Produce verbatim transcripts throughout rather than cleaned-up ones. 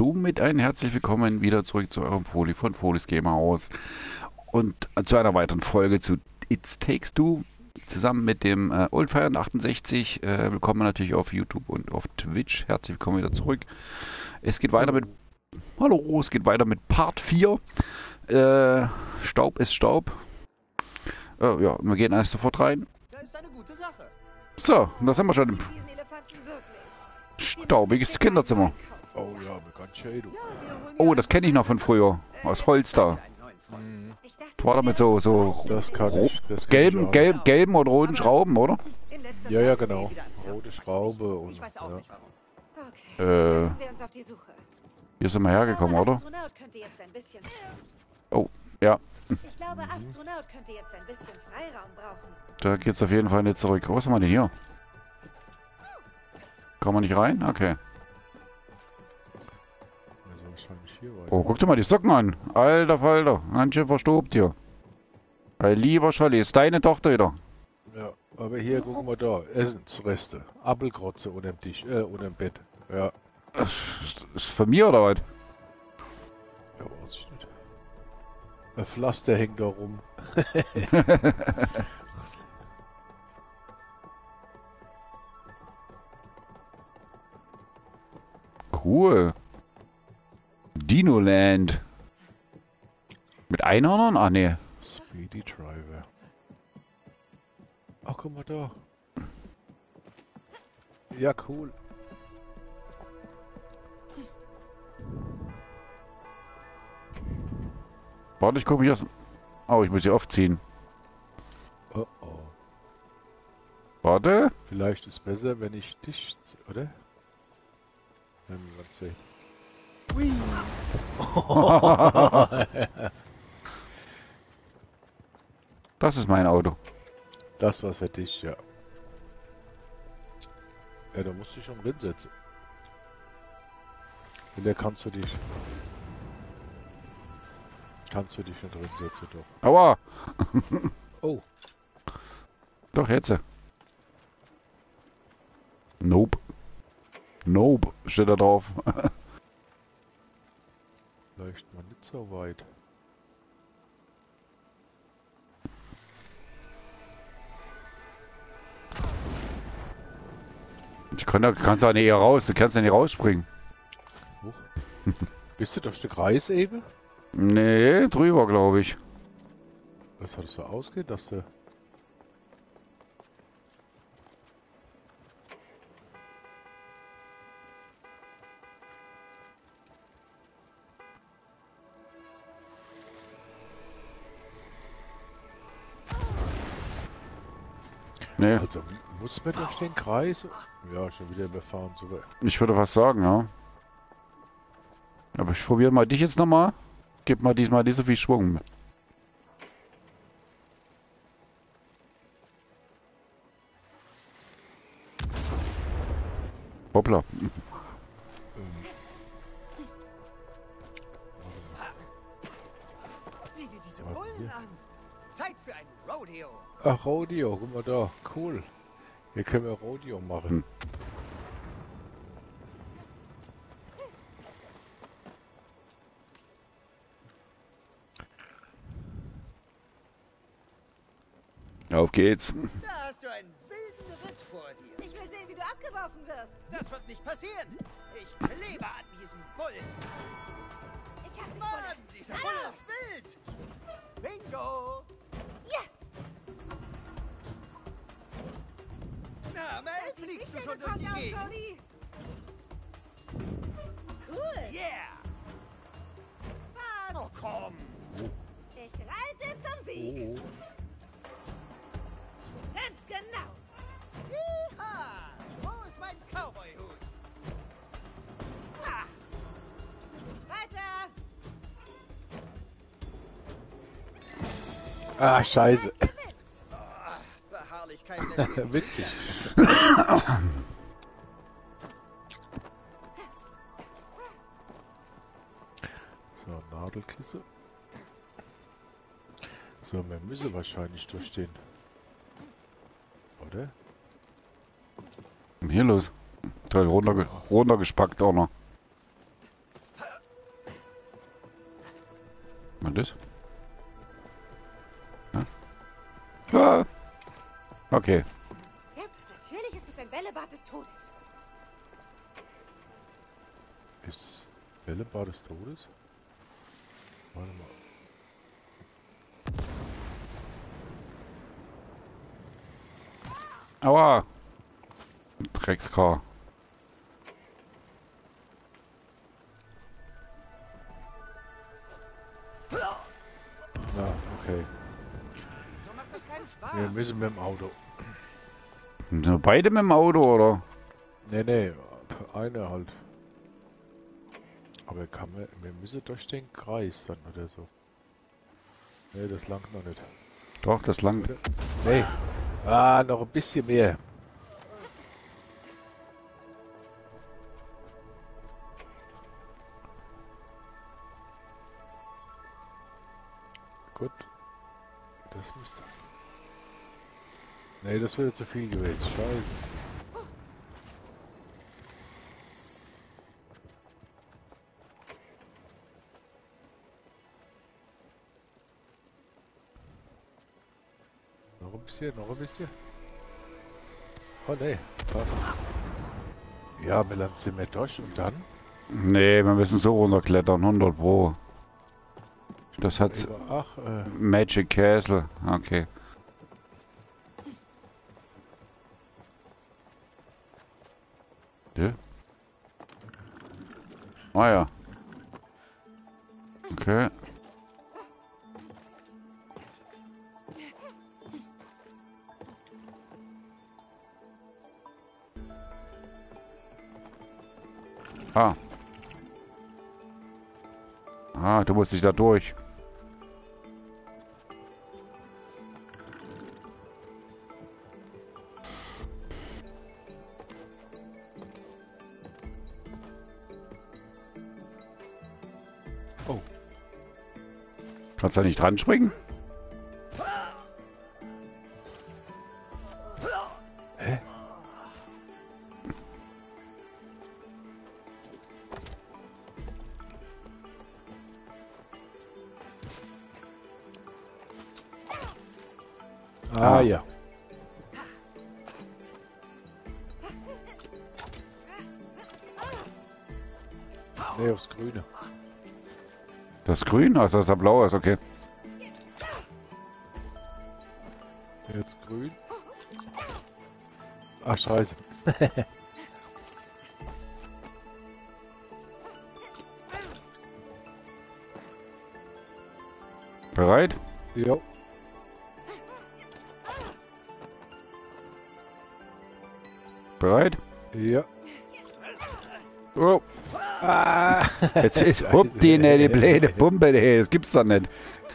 somit ein herzlich willkommen wieder zurück zu eurem Foli von Folis Gamer Haus und zu einer weiteren Folge zu It Takes Two zusammen mit dem äh, Oldfire achtundsechzig. Äh, willkommen natürlich auf YouTube und auf Twitch. Herzlich willkommen wieder zurück. Es geht weiter mit Hallo, es geht weiter mit Part vier. Äh, Staub ist Staub. Äh, ja, wir gehen erst sofort rein. Das ist eine gute Sache. So, da sind wir schon im staubiges Kinderzimmer. Oh ja, ganz schön. Du. Oh, das kenne ich noch von früher. Aus Holz da. Mhm. War damit so, so Das kann ich. Das kann gelben, ich auch. gelb, gelben oder roten Schrauben, oder? Ja, ja, genau. Rote Schraube und. Ich weiß auch Ja. nicht warum. Äh, Wir uns auf die Suche. hier sind wir hergekommen, oder? Astronaut könnte jetzt ein bisschen. Oh, ja. Ich glaube, Astronaut könnte jetzt ein bisschen Freiraum brauchen. Da geht's auf jeden Fall nicht zurück. Was haben wir denn hier? Kommen wir nicht rein? Okay. Also wahrscheinlich hier weiter. Oh, guck dir mal die Socken an. Alter Falter. Ganz schön verstobt hier. Ein lieber Scholli, ist deine Tochter wieder. Ja, aber hier gucken wir da. Essensreste. Apfelkrotze unter dem Tisch, äh, unter dem Bett. Ja. Ist ist von mir oder was? Ja, weiß ich nicht. Ein Pflaster hängt da rum. Cool. Dinoland. Mit Einhörnern? Ah, nee. Speedy Driver. Ach, guck mal da. Ja, cool. Warte, ich gucke mich aus. Oh, ich muss sie aufziehen. Oh oh. Warte. Vielleicht ist es besser, wenn ich dich, oder? Wenn wir mal sehen. Das ist mein Auto. Das war für dich, ja. Ja, da musst du schon drin setzen. In der kannst du dich. Kannst du dich schon drin setzen, doch. Aua. Oh, Doch, jetzt. Nope. Nope, steht da drauf. vielleicht mal nicht so weit. Ich kann da, kannst da nicht eher raus, du kannst ja nicht rausspringen. Huch. Bist du durch den Kreis eben? Nee, drüber, glaube ich. Was hat es so ausgeht, dass du. Nee, Also muss man durch den Kreis? Ja, schon wieder überfahren, super. ich würde was sagen, ja. Aber ich probiere mal dich jetzt nochmal. Gib mal diesmal nicht so viel Schwung. Hoppla. Sieh dir diese Was Bullen hier? an. Zeit für ein Rodeo. Ach, Rodeo, guck mal da. Cool. Hier können wir Rodeo machen. Hm. Auf geht's. Da hast du einen wilden Ritt vor dir. Ich will sehen, wie du abgeworfen wirst. Das wird nicht passieren. Ich klebe an diesem Bullen. Ich hab dich Mann, voll. dieser Na Bulle los. ist wild. Bingo. Ja, Na, Mel, das sieht fliegst du nicht schon sehr durch die bekannt aus, Gegend? Cody. Cool. Yeah. Was? Oh, komm. Ich reite zum Sieg. Oh. Ganz genau. Yeehaw. Wo ist mein Cowboy-Hut? Ah, Weiter. Ah, scheiße. Beharrlichkeit lässt ihn Witzig. So, Nadelkisse. So, wir müssen wahrscheinlich durch den. Oder? Hier los. Toll, runterge runtergespackt auch noch. das? Ja. Ah. Okay. Ja, natürlich ist es ein Bällebad des Todes. Ist Bällebad des Todes? Warte mal. Aua! Dreckskar. Na, okay. So macht das keinen Spaß. Wir müssen mit dem Auto. Sind wir beide mit dem Auto, oder? Nee, nee, eine halt. Aber kann man, wir müssen durch den Kreis dann oder so. Nee, das langt noch nicht. Doch, das langt. Oder? Nee. Ah, noch ein bisschen mehr. Gut. Das müsste... Nee, das wäre zu viel gewesen. Scheiße. Noch ein bisschen, noch ein bisschen. Oh ne, passt. Ja, wir landen sind wir durch und dann? Nee, wir müssen so runterklettern, hundert Pro. Das hat Über, ach, äh, Magic Castle. Okay. Ja. Ah ja. Okay. Ah. Ah, du musst dich da durch. oh, Kannst du da nicht dran springen? hä? Ah, Ah. ja. Nee, aufs Grüne. Das ist grün, also das ist blau ist, okay. Jetzt grün. Ach, scheiße. Bereit? Jo. Bereit? Ja. Oh, Ah. jetzt ist hupp die, ne, die blöde Pumpe, ey, das gibt's doch nicht.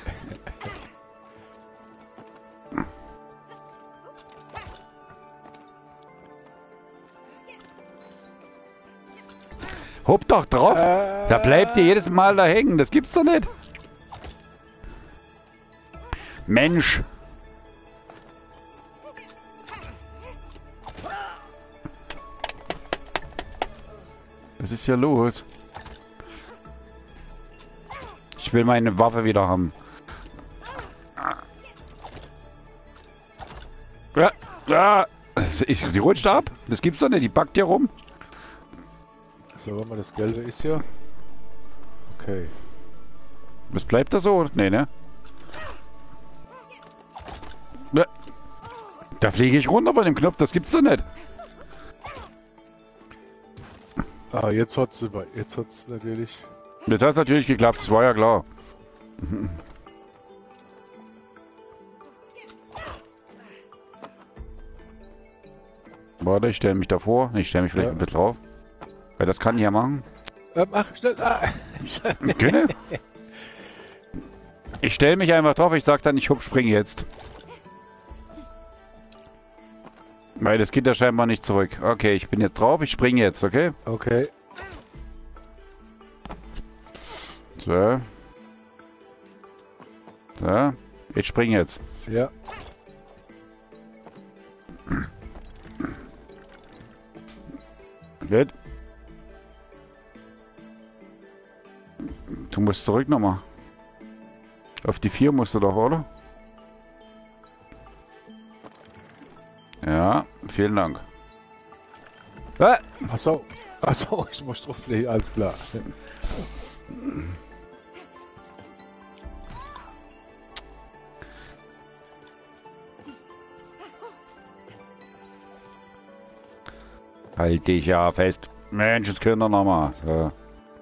Hupp doch drauf, da bleibt ihr jedes Mal da hängen, das gibt's doch nicht. Mensch. Was ist hier los? Ich will meine Waffe wieder haben. Ja, ja. Ich, die rutscht ab. Das gibt's doch nicht. Die backt hier rum. So, warte mal, das Gelbe ist ja. Okay. Was bleibt da so? Nee, ne? Ja. Da fliege ich runter bei dem Knopf. Das gibt's doch nicht. Ah, jetzt hat's über. Jetzt hat's natürlich. Das hat natürlich geklappt. Das war ja klar. Warte, ich stelle mich davor. Ich stelle mich vielleicht Ja. ein bisschen drauf. Weil das kann ich ja machen. Ähm, ach, schnell. Ah. Okay. Ich stelle mich einfach drauf. Ich sag dann, ich hup, spring jetzt. Weil das geht ja scheinbar nicht zurück. Okay, ich bin jetzt drauf. Ich spring jetzt, okay? Okay. So. So. Ich spring jetzt. Ja. Gut. Du musst zurück nochmal. Auf die vier musst du doch, oder? Ja, vielen Dank. Ah! Achso, achso, ich muss drauflegen, alles klar. Halt dich ja fest. Menschenskinder nochmal. So.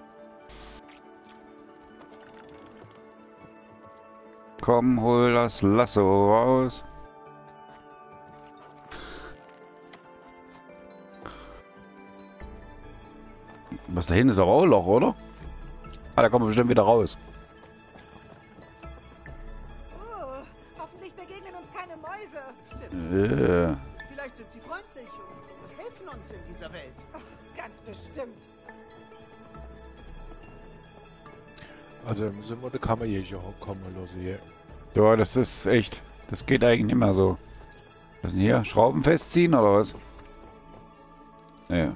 Komm, hol das Lasso raus. Was da hinten ist aber auch ein Loch, oder? Ah, da kommen wir bestimmt wieder raus. Oh, hoffentlich begegnen uns keine Mäuse. Stimmt. Äh. Vielleicht sind sie freundlich und helfen uns in dieser Welt. Oh, ganz bestimmt. Also müssen wir die Kammerjäger kommen lassen hier. Ja, das ist echt. Das geht eigentlich nicht mehr so. Was denn hier? Schrauben festziehen oder was? Ja.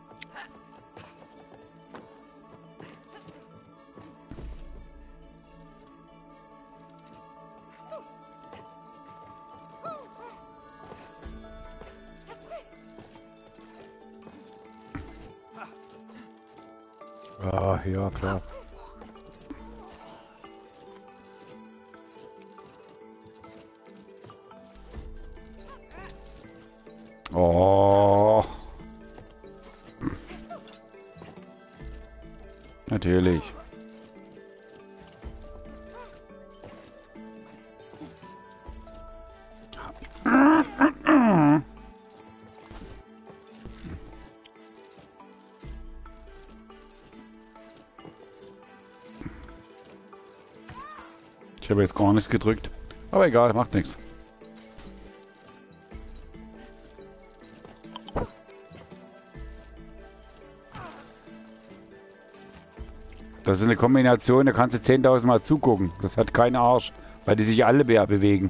Ah, ja, klar. Oh. Natürlich. Ich habe jetzt gar nichts gedrückt. Aber egal, macht nichts. Das ist eine Kombination, da kannst du zehntausend Mal zugucken. Das hat keinen Arsch, weil die sich alle be bewegen.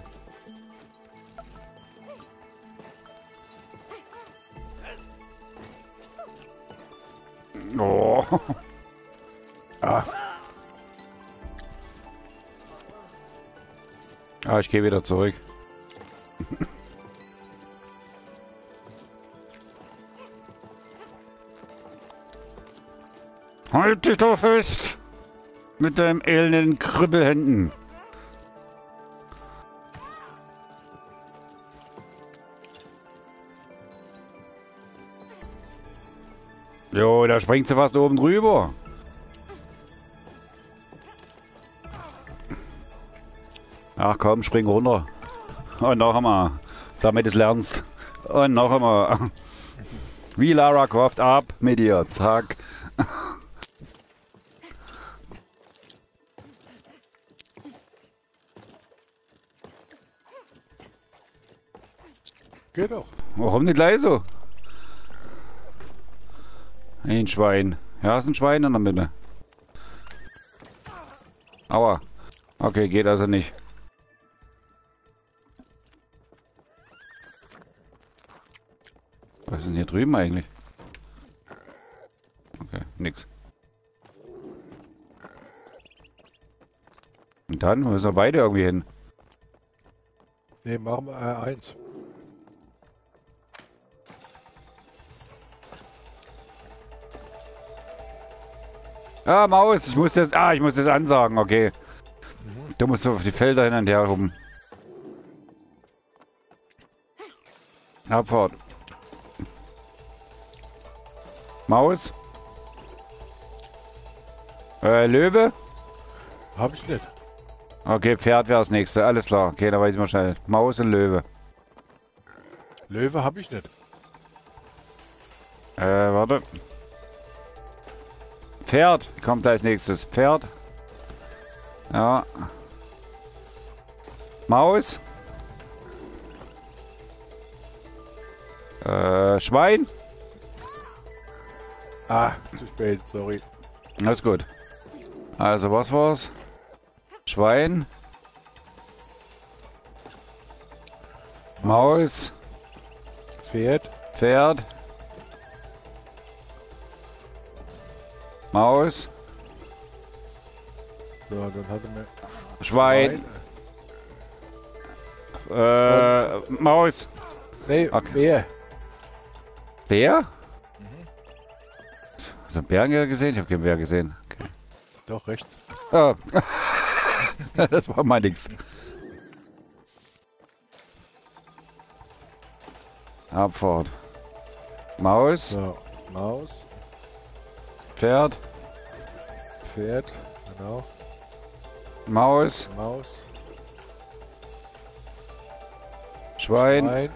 Oh. Ah. Ah, ich gehe wieder zurück. Halt dich doch fest! Mit deinem elenden Kribbelhänden. Jo, da springt sie fast oben drüber. Ach komm, spring runter. Und noch einmal. Damit du es lernst. Und noch einmal. Wie Lara Croft, ab mit dir. Zack. Geht doch. Warum nicht gleich so? Ein Schwein. Ja, ist ein Schwein in der Mitte. Aua. Okay, geht also nicht. Was ist denn hier drüben eigentlich? Okay, nix. Und dann müssen wir beide irgendwie hin. Ne, machen wir R eins. Ah, Maus, ich muss das. Ah, ich muss das ansagen, okay. Du musst auf die Felder hin und her rum. Abfahrt. Maus. Äh, Löwe? Hab ich nicht. Okay, Pferd wäre das nächste. Alles klar. Okay, da weiß ich mal schnell. Maus und Löwe. Löwe hab ich nicht. Äh, warte. Pferd kommt als nächstes. Pferd. Ja. Maus. Äh, Schwein. Ah, zu spät, sorry. Alles gut. Also, was war's? Schwein. Maus. Pferd. Pferd. Maus. So, dann hatte mir Schwein. Äh, Maus. Nee, Okay. Bär. Bär? Mhm. Hast du einen Bären gesehen? Ich habe keinen Bär gesehen. Okay. Doch, rechts. Ah. Das war mal nix. Abfahrt. Maus. So, Maus, Pferd. Pferd, genau. Maus. Maus, Schwein. Schwein.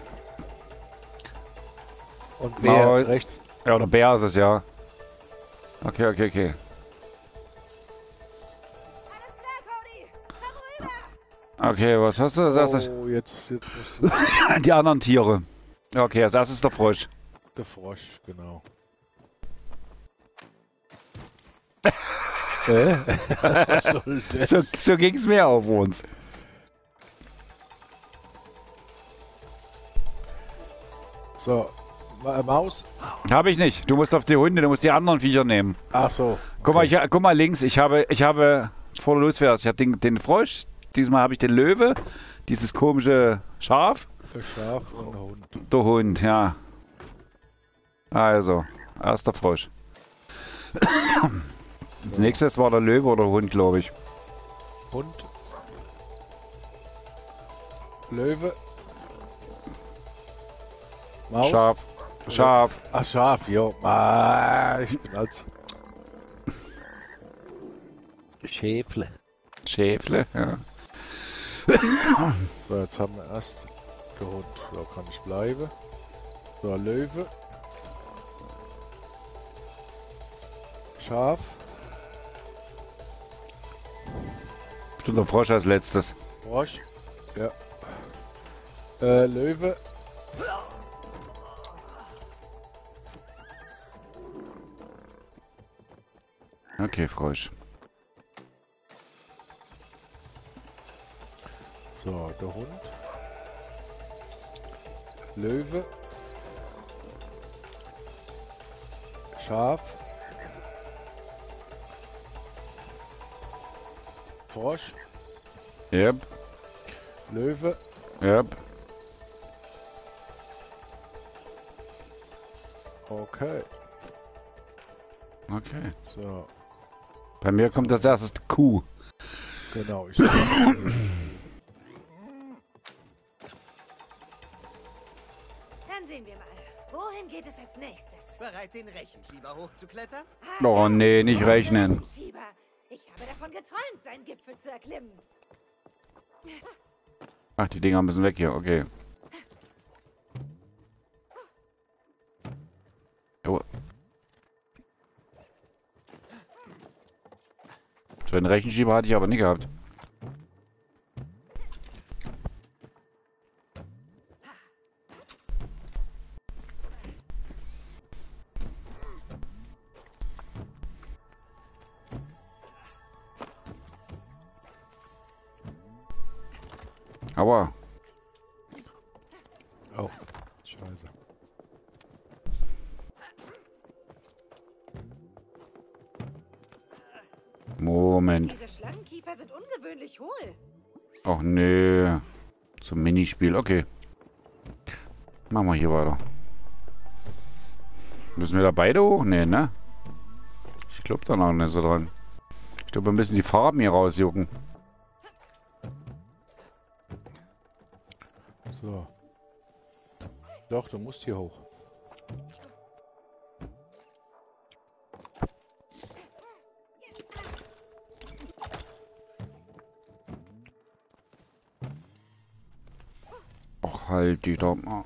Und Bär, Maus. rechts. Ja, oder Bär ist es, ja. Okay, okay, okay. Alles klar, Cody. Komm rüber. Okay, was hast du als erstes? Oh, jetzt, jetzt musst du... Die anderen Tiere. Okay, als erstes der Frosch. Der Frosch, genau. Äh? Was soll das? So, so ging es mir auf uns. So, Ma Maus. Habe ich nicht. Du musst auf die Hunde, du musst die anderen Viecher nehmen. Ach so. Guck mal, ich, guck mal links. Ich habe, ich habe, bevor du losfährst, ich habe den, den Frosch. Diesmal habe ich den Löwe. Dieses komische Schaf. Ein Schaf und ein Hund. Der Hund, ja. Also, erster Frosch. Als nächstes war der Löwe oder der Hund, glaube ich. Hund. Löwe. Maus. Schaf. Schaf. Ach, Schaf, jo. Ah, ich bin als... Schäfle. Schäfle, ja. So, jetzt haben wir erst den Hund. Da kann ich bleiben. So, Löwe. Schaf. Stimmt, der Frosch als letztes. Frosch. Ja. Äh, Löwe. Okay, Frosch. So, der Hund. Löwe. Schaf. Frosch. Yep, Löwe. yep. Okay. Okay. So, Bei mir kommt als erstes die Kuh. genau. Ich Dann sehen wir mal. Wohin geht es als nächstes? Bereit, den Rechenschieber hochzuklettern? Ah, Oh ja. nee, nicht rechnen. Schieber. Ich habe davon geträumt, seinen Gipfel zu erklimmen. Ach, die Dinger müssen weg hier, okay. Oh. So einen Rechenschieber hatte ich aber nie gehabt. Aua. Oh, scheiße. Moment. Diese Schlangenkiefer sind ungewöhnlich hohl. Ach nee. Zum Minispiel, okay. Machen wir hier weiter. Müssen wir da beide hoch? Nee, ne? Ich glaube da noch nicht so dran. Ich glaube, wir müssen die Farben hier rausjucken. So. Doch, du musst hier hoch. Ach, halt die da mal.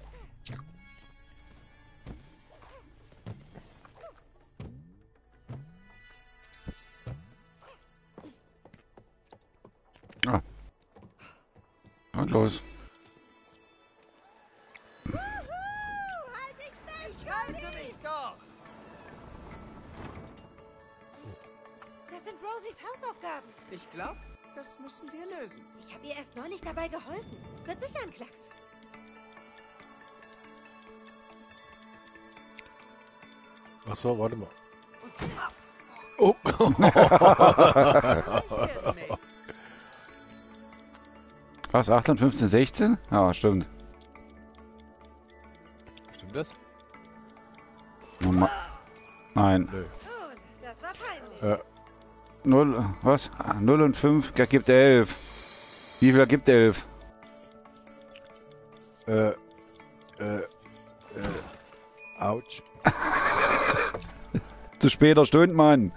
Ah. Und los. Ich halte mich doch! Das sind Rosies Hausaufgaben. Ich glaube, das müssen wir lösen. Ich habe ihr erst neulich dabei geholfen. Wird sicher ein Klacks. Ach so, warte mal. Oh. Was? achtzehn, fünfzehn, sechzehn? Ja, stimmt. Stimmt das? Nummer- Nein. Nö. Nun, das war peinlich. Äh, null, was? null und fünf ergibt elf. Wie viel ergibt elf? äh, äh, äh, ouch. Zu später Stunde, Mann.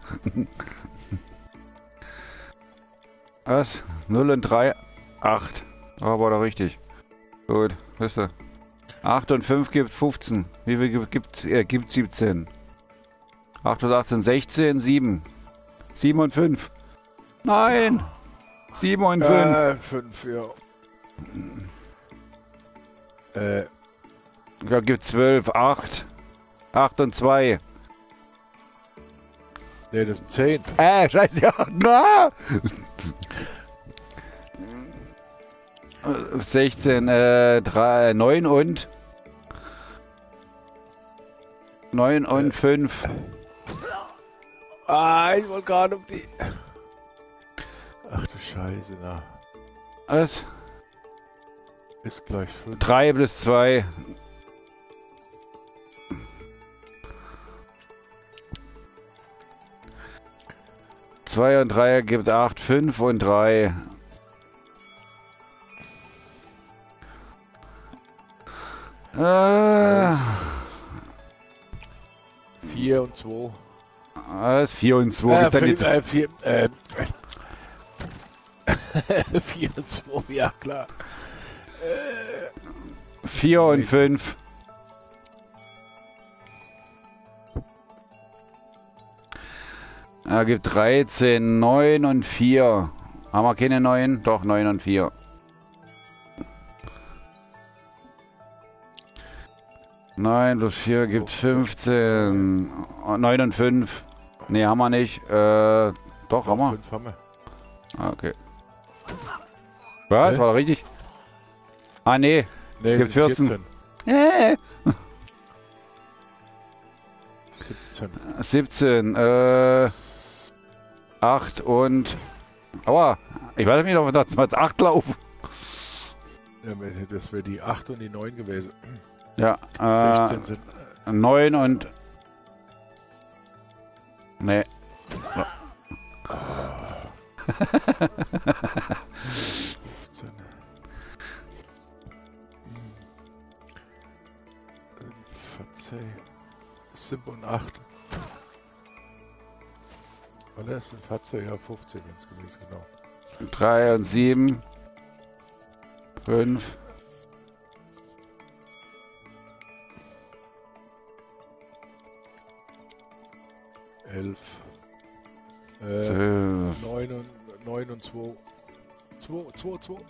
Was? null und drei? acht. Aber doch richtig. Gut, wisst ihr. acht und fünf gibt fünfzehn. Wie viel gibt, gibt, äh, gibt siebzehn? acht und achtzehn, sechzehn, sieben. sieben und fünf. Nein! sieben und fünf. Äh, fünf, ja. Äh, Ja, gibt zwölf, acht. acht und zwei. ne, das sind zehn. Äh, scheiße, ja. Na! sechzehn, äh, drei, neun und... neun und fünf. Ah, ich wollte gerade um die... Ach du Scheiße, na. Was? Ist gleich fünf. drei plus zwei. zwei und drei ergibt acht, fünf und drei. Äh, vier und zwei. was? vier und zwei. Äh, Gibt dann die fünf, äh, vier, äh, vier und zwei, ja klar. vier und fünf. Er gibt dreizehn, neun und vier. Haben wir keine neun? Doch, neun und vier. neun plus vier gibt fünfzehn. neun und fünf. Ne, haben wir nicht. Äh, doch, haben wir. fünf haben wir. Ah, okay. Was? Hä? War das richtig? Ah, nee. Ne, Gibt sind vierzehn. Äh. siebzehn. siebzehn. Äh, acht und... Aua. Ich weiß nicht, ob wir da mal acht laufen. Ja, das wäre die acht und die neun gewesen. Ja. sechzehn Äh, sind... neun und... Nee. fünfzehn. vierzehn. sieben und acht. Oder? Es sind vierzehn, ja, fünfzehn jetzt gewesen, genau. drei und sieben. fünf. elf. Äh, zwölf. neun und, neun und zwei. zwei, zwei, zwei.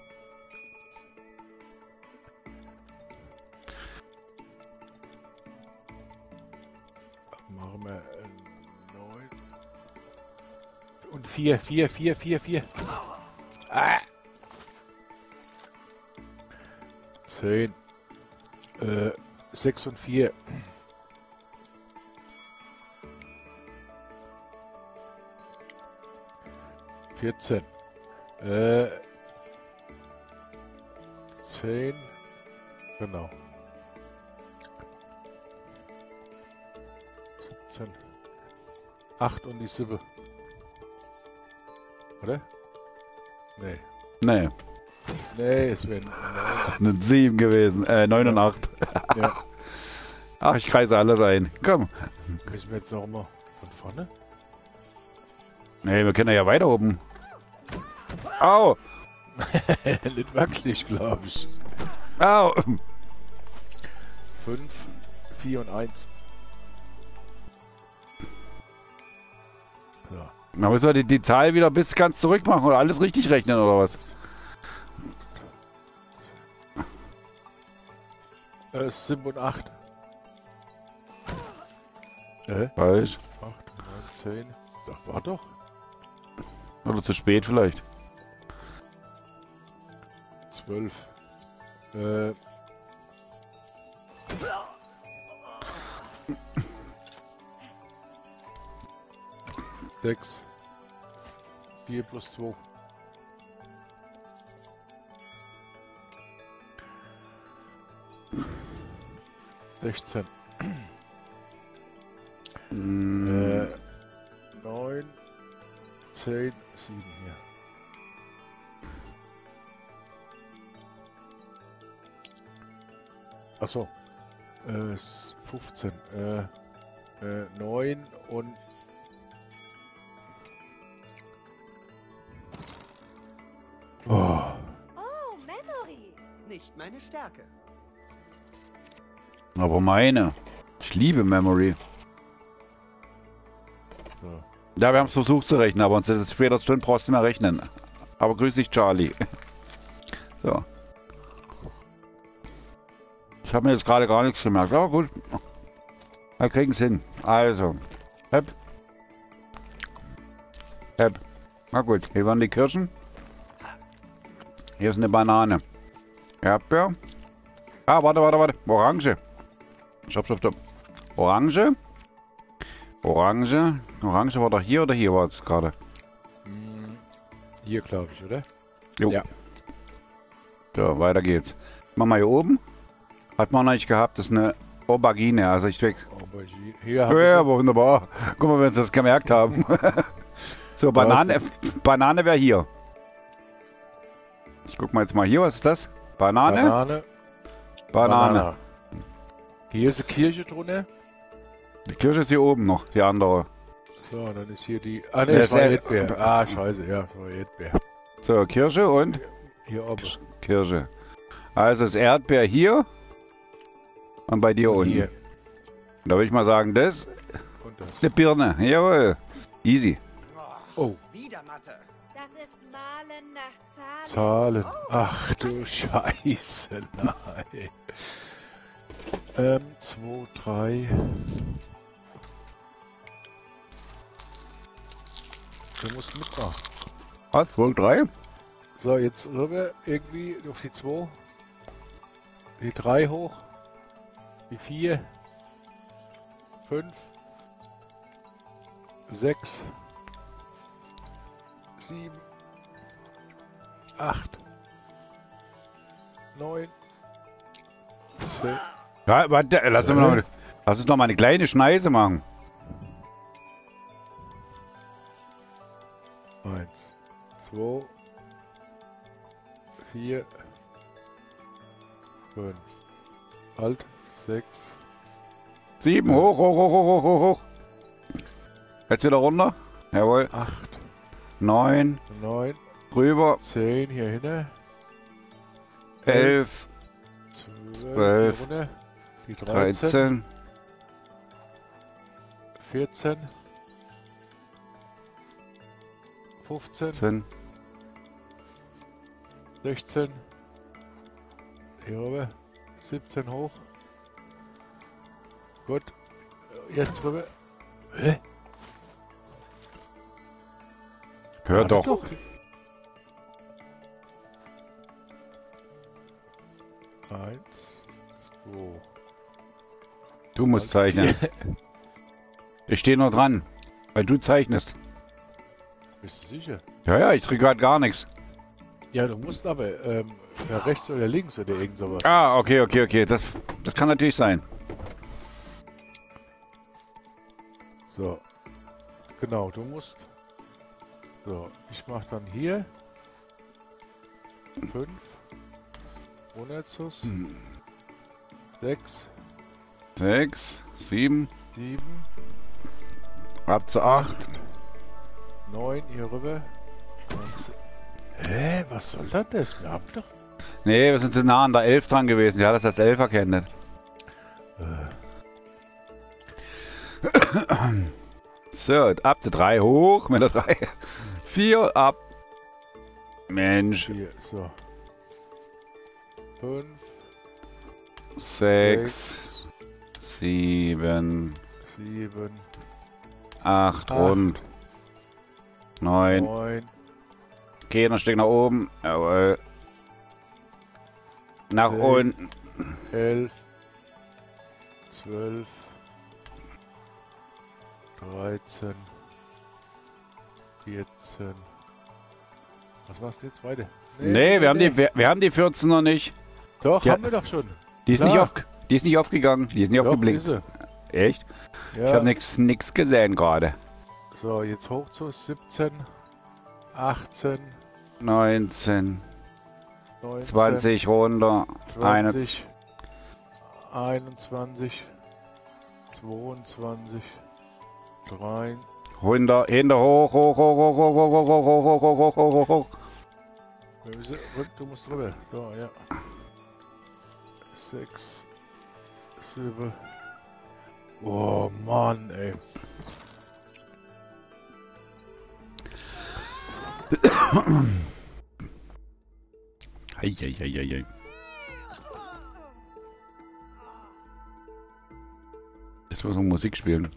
Machen wir äh, neun. Und vier, vier, vier, vier, vier. Ah. zehn. Äh, sechs und vier. vierzehn. Äh, zehn. Genau. siebzehn. acht und die sieben. Oder? Nee. Nee. Nee, es wären neun. Eine sieben gewesen. Äh, neun und acht. Ja. Ach, ich kreise alles ein. Komm. Müssen wir jetzt noch mal von vorne? Nee, wir können ja weiter oben. Au! Nicht wirklich, glaube ich. Au! fünf, vier und eins. So. Na, müssen wir die, die Zahl wieder bis ganz zurück machen oder alles richtig rechnen oder was? Äh, sieben und acht. Äh? Falsch. acht, neun, zehn. Doch, war doch. Oder zu spät vielleicht. zwölf. Äh. sechs. vier plus zwei. sechzehn. Mm, Äh, neun, zehn, sieben hier. Achso. Äh, s- fünfzehn. Äh, äh, neun und. Oh. Oh, Memory. Nicht meine Stärke. aber meine. Ich liebe Memory. So. Ja, wir haben es versucht zu rechnen, aber uns ist es später Stunden brauchst du mehr rechnen. Aber grüß dich, Charlie. So. Ich habe mir jetzt gerade gar nichts gemerkt. Aber gut. Wir kriegen es hin. Also. Hep. Hep. Na gut, hier waren die Kirschen. Hier ist eine Banane. Erdbeer. Ah, warte, warte, warte. Orange. Stopp, stopp, stopp. Orange. Orange. Orange war doch hier oder hier war es gerade? Hm, hier glaube ich, oder? Jo. Ja. So, weiter geht's. Machen wir hier oben. Hat man noch nicht gehabt, das ist eine Aubergine. Also ich weg. Aubergine. Hier haben Ja, wir wunderbar. Guck mal, wenn sie das gemerkt haben. So, Banane, Banane wäre hier. Ich guck mal jetzt mal hier, was ist das? Banane? Banane. Banane. Banane. Hier ist eine Kirche drunter. Die Kirsche ist hier oben noch, die andere. So, dann ist hier die. Ah ne, Der das ist war ja- Erdbeer. Ah, scheiße, ja, das war Erdbeer. So, Kirsche und Hier oben. Kirsche. Also das Erdbeer hier und bei dir unten. Hier. Da würde ich mal sagen, das Und das. eine Birne. Jawohl. Easy. Oh, Wieder Mathe. Das ist Malen nach Zahlen. Zahlen. Ach du Scheiße, nein. Ähm, zwei, drei. Du musst mitmachen. Was? Wohl drei? So, jetzt rüber irgendwie auf die zwei. Die drei hoch. Die vier. fünf. sechs. sieben. acht. neun. zehn. Ja, warte, lass, uns noch, lass uns noch mal eine kleine Schneise machen. eins, zwei, vier, fünf, halt, sechs, Sieben, hoch, hoch, hoch, hoch, hoch, hoch, hoch. Jetzt wieder runter. Jawohl. acht, Neun, neun, rüber. zehn hier hinten, Elf, zwölf, zwölf, hier runter, die dreizehn, dreizehn, vierzehn, fünfzehn, zehn. sechzehn, hier rüber, siebzehn hoch. Gut, jetzt rüber. Hä? Hör Warte doch. Eins, zwei. Du musst zeichnen. Ich stehe noch dran, weil du zeichnest. Bist du sicher? Ja, ja, ich krieg gerade gar nichts. Ja, du musst aber ähm, ja, rechts oder links oder irgend sowas. Ah, okay, okay, okay. Das, das kann natürlich sein. So. Genau, du musst. So, ich mach dann hier. fünf. Unerzus. sechs. Sechs, sieben, sieben. ab zu acht. neun hier rüber. Und zehn. Hä, was soll das denn? Wir haben doch. Nee, wir sind zu nah an der elf dran gewesen. Ja, das als elf erkennt. Äh, So, ab zu drei hoch mit der drei. vier ab. Mensch. vier. So. fünf. sechs, sieben, sieben. acht Acht. und neun. neun. Okay, noch ein Stück nach oben. Jawohl. Nach Zehn. unten. elf, zwölf, dreizehn, vierzehn. Was war's denn jetzt weiter? Nee, wir haben die, wir, wir haben die vierzehn noch nicht. Doch, Ja. haben wir doch schon. Die ist, Klar. nicht auf, die ist nicht aufgegangen, die ist nicht Doch, aufgeblinkt. ist sie. Echt? Ja. Ich habe nix, nix gesehen gerade. So, jetzt hoch zu siebzehn, achtzehn, neunzehn, neunzehn, zwanzig runter, eine, zwanzig, einundzwanzig, zweiundzwanzig, drei. runter, hinter, hoch, hoch, hoch, hoch, hoch, hoch, hoch, hoch, hoch, hoch, hoch, hoch, hoch, hoch. Wir müssen, rück, du musst drüber. So, ja. Sechs, sieben. Oh Mann, ey. Hei, hei, hei, hei, hei. Jetzt muss man Musik spielen.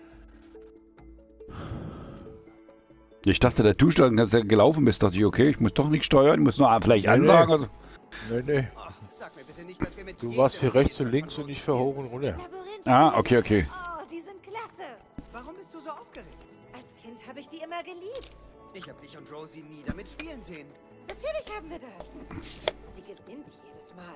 Ich dachte, der Zustand, als du gelaufen bist, dachte ich, okay, ich muss doch nicht steuern, ich muss nur vielleicht Nee, ansagen. nee. Also. Nee, nee. Oh, sag mir bitte nicht, dass wir mit Du jedem warst für rechts und Fehler links und nicht für hoch und runter. Labyrinth. Ah, okay, okay. Oh, die sind klasse. Warum bist du so aufgeregt? Als Kind habe ich die immer geliebt. Ich habe dich und Rosie nie damit spielen sehen. Natürlich haben wir das. Sie gewinnt jedes Mal.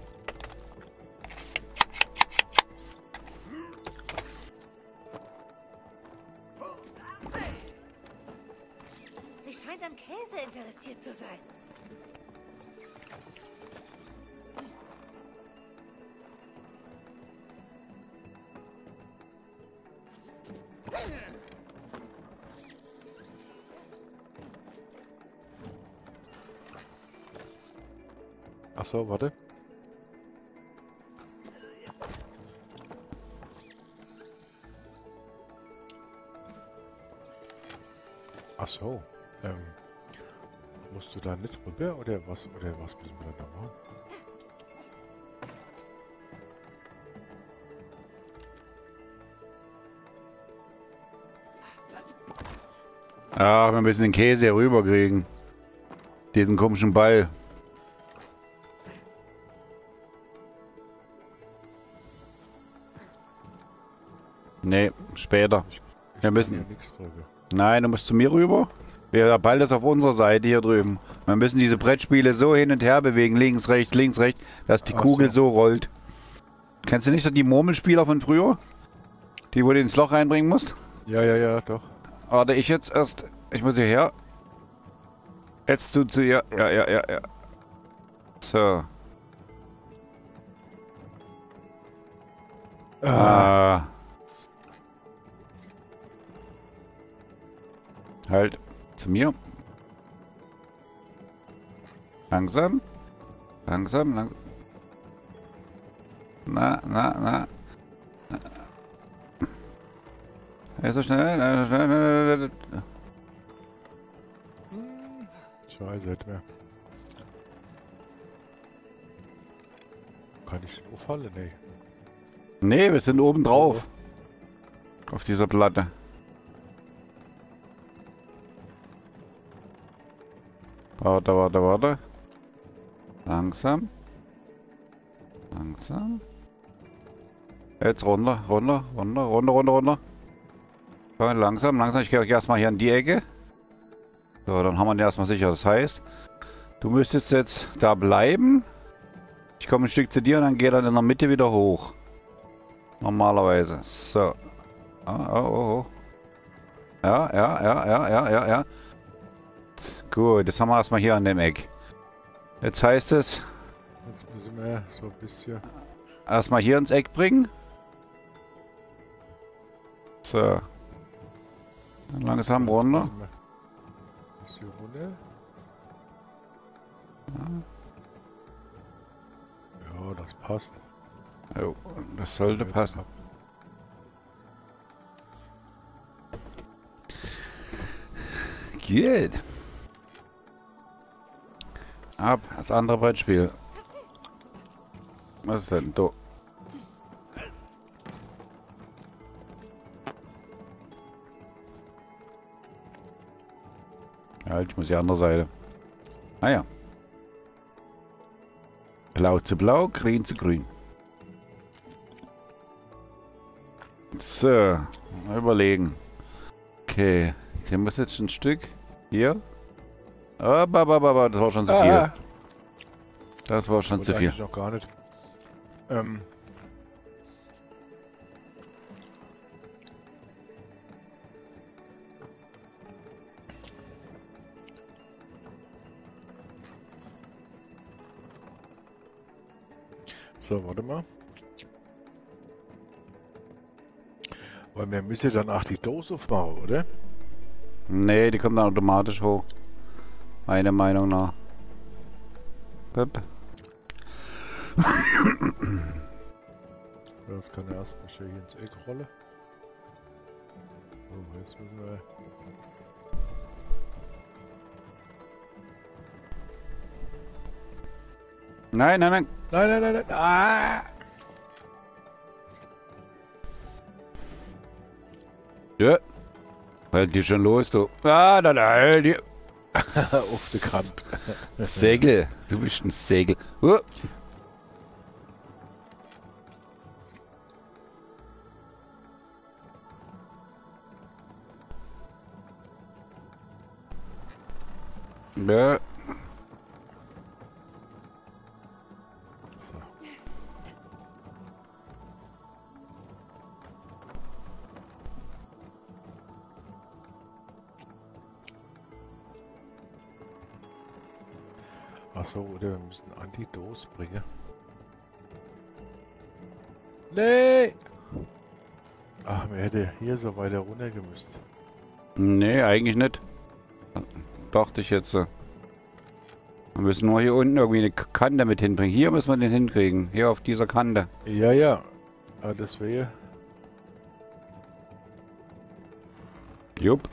Sie scheint an Käse interessiert zu sein. Ach so, warte. Ach so. Ähm, musst du da nicht rüber oder was oder was müssen wir da machen? Ja, wir müssen den Käse hier rüberkriegen. Diesen komischen Ball. Nee, später. Ich Wir müssen- kann hier nichts drüber. Nein, du musst zu mir rüber. Der Ball ist auf unserer Seite hier drüben. Wir müssen diese Brettspiele so hin und her bewegen, links, rechts, links, rechts, dass die Ach Kugel so. so rollt. Kennst du nicht so die Murmelspieler von früher? Die, wo du ins Loch reinbringen musst? Ja, ja, ja, doch. Warte, ich jetzt erst. Ich muss hierher. Jetzt du zu ihr. Ja, ja, ja, ja. So. Ah. Ah. Halt. Zu mir. Langsam. Langsam, langsam. Na, na, na. Ja, so schnell. na, na, na, na, na. Scheiße, nicht mehr. Kann ich den auffallen? Nee. Nee, wir sind oben drauf. Auf dieser Platte. Warte, warte, warte. Langsam. Langsam. Jetzt runter, runter, runter, runter, runter, runter. So, langsam, langsam. Ich gehe erstmal hier an die Ecke. So, dann haben wir den erstmal sicher. Das heißt, du müsstest jetzt da bleiben. Ich komme ein Stück zu dir und dann gehe dann in der Mitte wieder hoch. Normalerweise. So. Ah, oh, oh, oh. Ja, ja, ja, ja, ja, ja, ja. Gut, jetzt haben wir erstmal hier an dem Eck. Jetzt heißt es, Jetzt müssen wir so ein bisschen. erstmal hier ins Eck bringen. So. Dann langsam Jetzt runter. müssen wir ein bisschen runter. Ja, das passt. Jo, das sollte Jetzt passen. ab. Gut. Ab, das andere Brettspiel. Was ist denn da? Halt, ich muss die andere Seite. Ah ja. Blau zu blau, grün zu grün. So, mal überlegen. Okay, hier muss jetzt ein Stück. Hier. Aber, aber, aber, das war schon zu viel. Ah, Das war schon und zu viel. eigentlich noch gar nicht. Ähm. So, warte mal. Weil wir müssen dann auch die Dose aufmachen, oder? Nee, die kommt dann automatisch hoch. Meiner Meinung nach. Pep. Das kann er erstmal schön ins Eck rollen. Oh, jetzt müssen wir... Nein, nein, nein. Nein, nein, nein, nein. Ah! Ja. Halt die schon los, du. Ah, da, da, halt die. Auf der Kant. Segel. Du bist ein Segel. Uh. Ja. Achso, oder wir müssen an die Dose bringen. Nee! Ach, wir hätten hier so weiter runter gemüsst. Nee, eigentlich nicht. Dachte ich jetzt. Wir müssen nur hier unten irgendwie eine Kante mit hinbringen. Hier müssen wir den hinkriegen. Hier auf dieser Kante. Ja, ja. Aber das wäre... Jupp.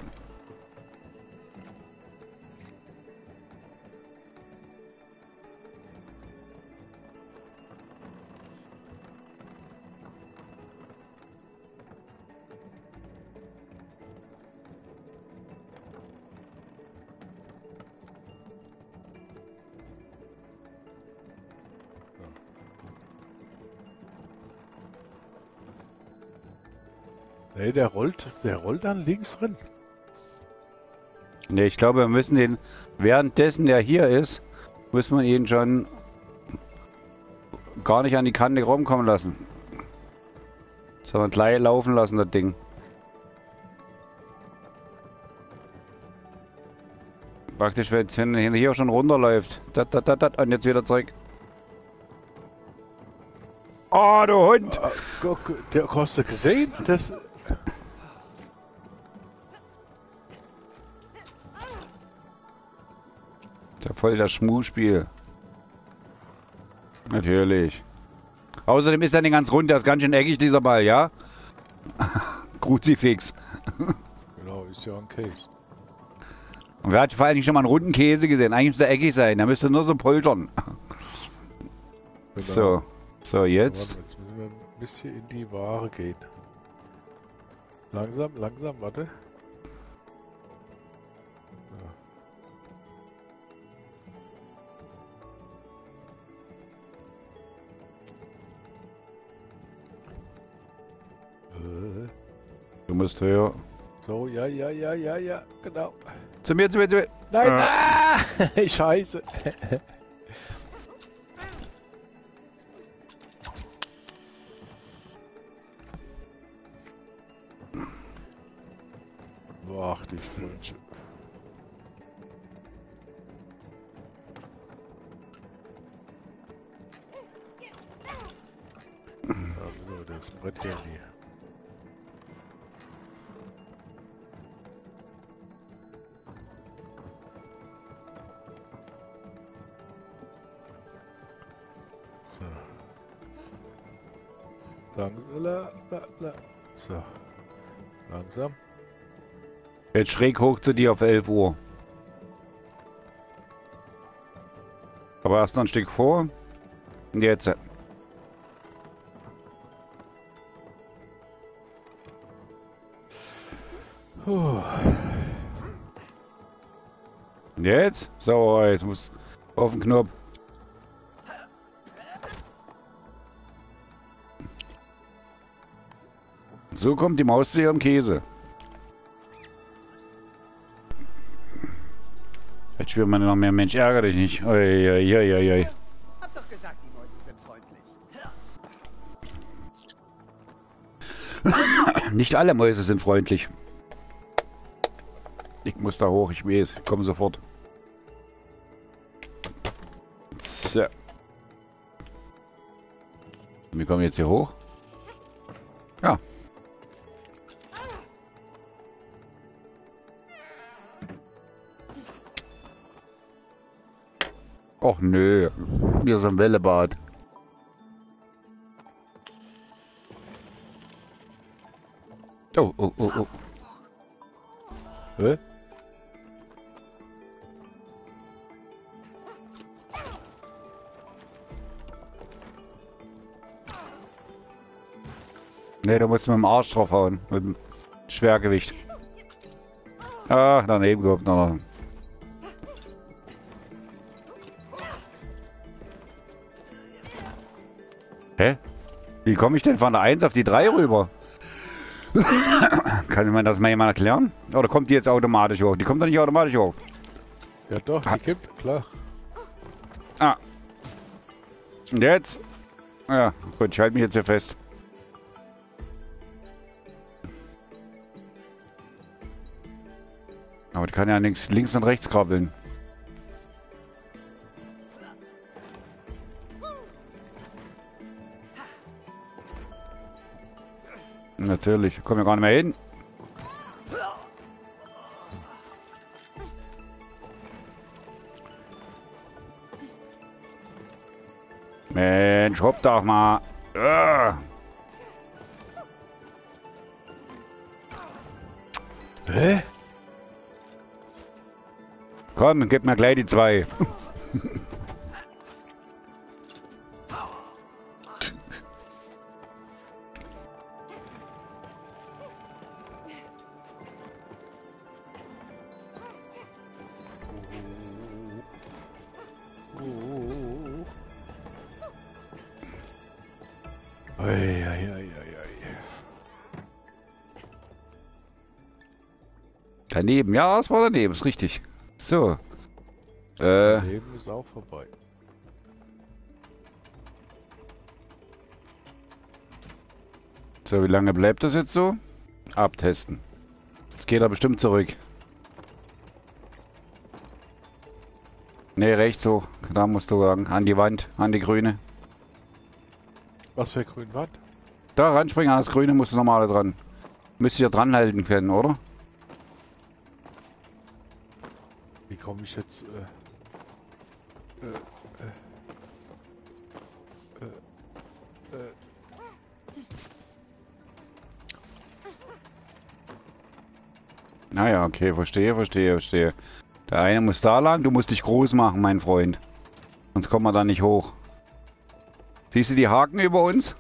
Nee, der rollt, der rollt dann links drin. Nee, ich glaube, wir müssen den, währenddessen der hier ist, müssen wir ihn schon gar nicht an die Kante rumkommen lassen. Sondern gleich laufen lassen, das Ding. Praktisch, wenn es hier schon runterläuft. Dat, dat, dat, dat, und jetzt wieder zurück. Oh, du Hund! Ah, guck, der hast du gesehen? Das... Ja, voll das Schmuhspiel. Natürlich. Außerdem ist er nicht ganz rund, der ist ganz schön eckig, dieser Ball, ja? Kruzifix. Genau, ist ja ein Case. Und wer hat vor allen Dingen schon mal einen runden Käse gesehen? Eigentlich müsste er eckig sein, der müsste nur so poltern. Genau. So, so jetzt. Warte, jetzt müssen wir ein bisschen in die Ware gehen. Langsam, langsam, warte. Äh, Du musst höher. So, ja, ja, ja, ja, ja, genau. Zu mir, zu mir, zu mir. Nein, Äh. ah, Scheiße. Boah, ach, die Fröhnchen. Also, das Brett hier nie. So. Langsam, la, la, la. So. Langsam. Jetzt schräg hoch zu dir auf elf Uhr. Aber erst noch ein Stück vor. Und jetzt. Puh. Und jetzt? So, jetzt muss auf den Knopf. So kommt die Maus zu ihrem Käse. Jetzt spürt man noch mehr, Mensch, ärgere dich nicht. Ui, ui, ui, ui. Hab doch gesagt, die Mäuse sind freundlich. Nicht alle Mäuse sind freundlich. Ich muss da hoch, ich weiß. Ich komme sofort. So. Wir kommen jetzt hier hoch. Ja. Och nö. Wir sind im Wellebad. Oh, oh, oh, oh. Hä? Ne, du musst mit dem Arsch draufhauen. Mit dem Schwergewicht. Ah, daneben gehabt noch. Hä? Wie komme ich denn von der eins auf die drei rüber? Kann man das mal jemand erklären? Oder kommt die jetzt automatisch hoch? Die kommt doch nicht automatisch hoch. Ja doch, die kippt, klar. Ah. Und jetzt? Ja, gut, ich halte mich jetzt hier fest. Aber die kann ja links, links und rechts krabbeln. Natürlich, kommen wir gar nicht mehr hin. Mensch, hopp doch mal. Ah. Hä? Komm, gib mir gleich die zwei. Daneben, ja, es war daneben, ist richtig. So. Äh. Daneben ist auch vorbei. So, wie lange bleibt das jetzt so? Abtesten. Jetzt geht er bestimmt zurück. Ne, rechts hoch. Da musst du sagen. An die Wand, an die grüne. Was für Grünwand? Da ranspringen, an das grüne musst du normal dran. Müsste ich ja dran halten können, oder? Wie komme ich jetzt? Äh, äh, äh, äh, äh. Naja, okay, verstehe, verstehe, verstehe. Der eine muss da lang, du musst dich groß machen, mein Freund. Sonst kommen wir da nicht hoch. Siehst du die Haken über uns?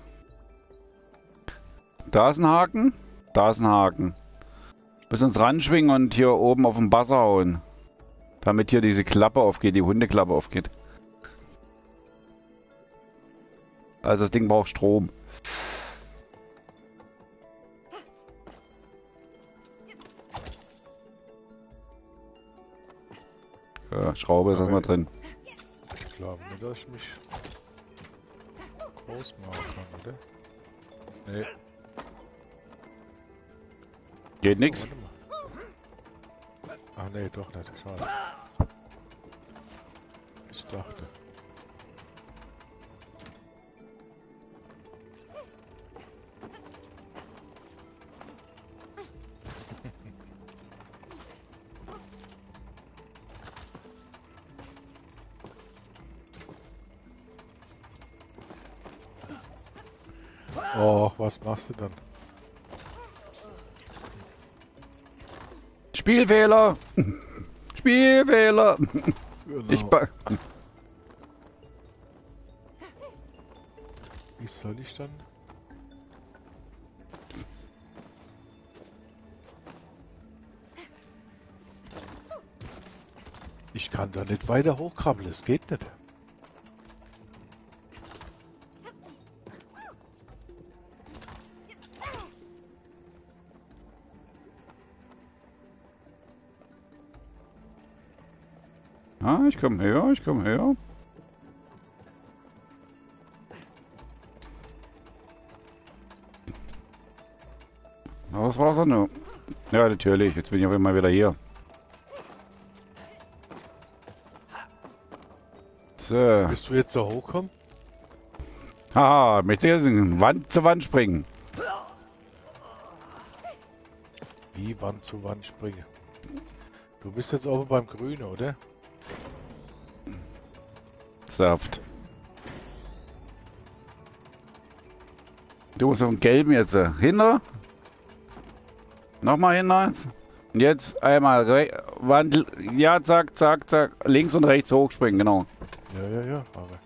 Da ist ein Haken, da ist ein Haken. Müssen uns ranschwingen und hier oben auf den Buzzer hauen. Damit hier diese Klappe aufgeht, die Hundeklappe aufgeht. Also das Ding braucht Strom. Ja, Schraube ist erstmal drin. Ich glaube nicht, dass ich mich groß machen kann, oder? Nee. Geht nix. Ach nee, doch nicht. Schade. Ich dachte. Och, was machst du dann? Spielfehler! Spielfehler! Genau. Ich ba Wie soll ich dann? Ich kann da nicht weiter hochkrabbeln, es geht nicht. Ah, ich komm her, ich komm her. Was war's denn nur? Ja, natürlich. Jetzt bin ich auf einmal wieder hier. So. Bist du jetzt da hochkommen? Haha, möchte jetzt in Wand zu Wand springen. Wie Wand zu Wand springen? Du bist jetzt oben beim Grünen, oder? Saft. Du musst auf den Gelben jetzt. äh, Hinter. Nochmal hinter. Und jetzt einmal re- Wand. Ja, zack, zack, zack. Links und rechts hochspringen, genau. Ja, ja, ja, aber.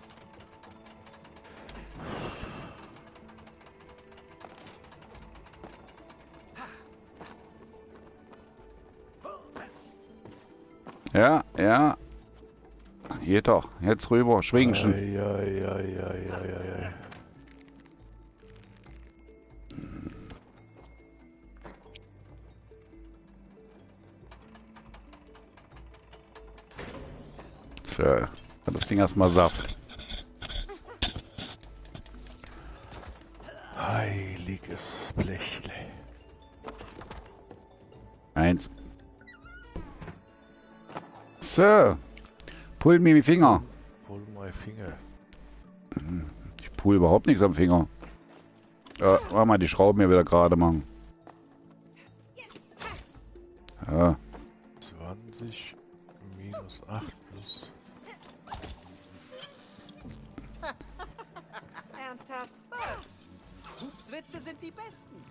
Ja, ja. Geht doch. Jetzt rüber. Schwingen schon. Ei, ei, ei, ei, ei, ei. So. Hat das Ding erstmal Saft. Heiliges Blechle. Eins. So. Pull mir die Finger. Pull my finger. Ich pull überhaupt nichts am Finger. Äh, warte mal, die Schrauben hier wieder gerade machen. Ja. zwanzig minus acht plus. Ernsthaft? Was? Pupswitze sind die besten.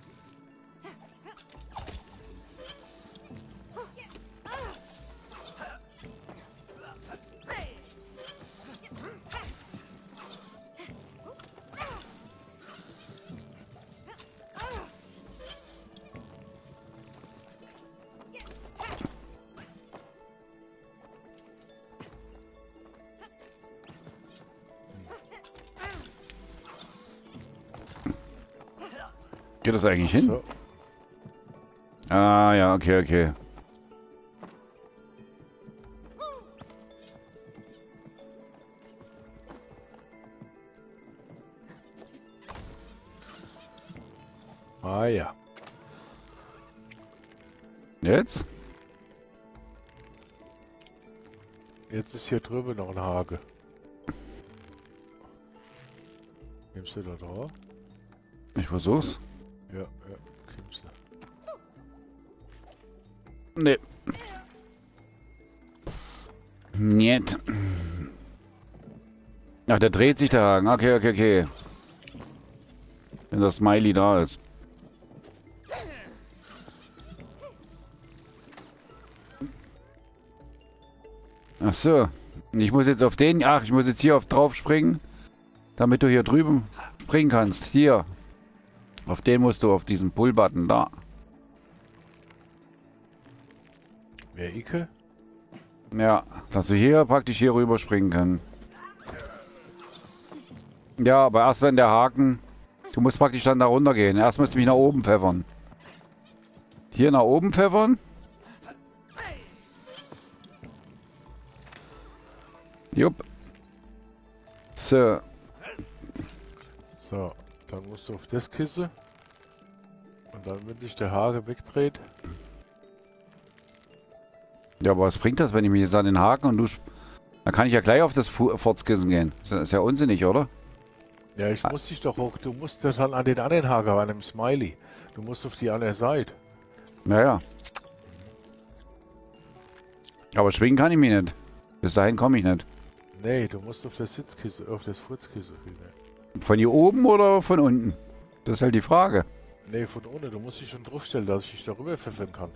Geht das eigentlich hin? So. Ah, ja, okay, okay. Ah ja. Jetzt? Jetzt ist hier drüben noch ein Hake. Nimmst du da drauf? Ich versuch's. Ja, ja, kippst du. Nee. Niet. Ach, der dreht sich der Haken. Okay, okay, okay. Wenn das Smiley da ist. Ach so. Ich muss jetzt auf den... Ach, ich muss jetzt hier auf drauf springen. Damit du hier drüben springen kannst. Hier. Auf den musst du, auf diesen Pull-Button da. Wer Icke? Ja, dass du hier praktisch hier rüber springen können. Ja, aber erst wenn der Haken... Du musst praktisch dann da runter gehen. Erst musst du mich nach oben pfeffern. Hier nach oben pfeffern. Jupp. So. So, dann musst du auf das Kissen. Und dann, wenn sich der Hake wegdreht. Ja, aber was bringt das, wenn ich mich jetzt an den Haken und du... sp- Dann kann ich ja gleich auf das Fu- Furzkissen gehen. Ist ja- ist ja unsinnig, oder? Ja, ich muss dich doch hoch. Du musst ja dann an den anderen Haken, an dem Smiley. Du musst auf die andere Seite. Naja. Aber schwingen kann ich mich nicht. Bis dahin komme ich nicht. Nee, du musst auf das Sitzkissen, auf das Furzkissen. Von hier oben oder von unten? Das ist halt die Frage. Nee, von unten. Du musst dich schon draufstellen, dass ich dich darüber pfeffern kann.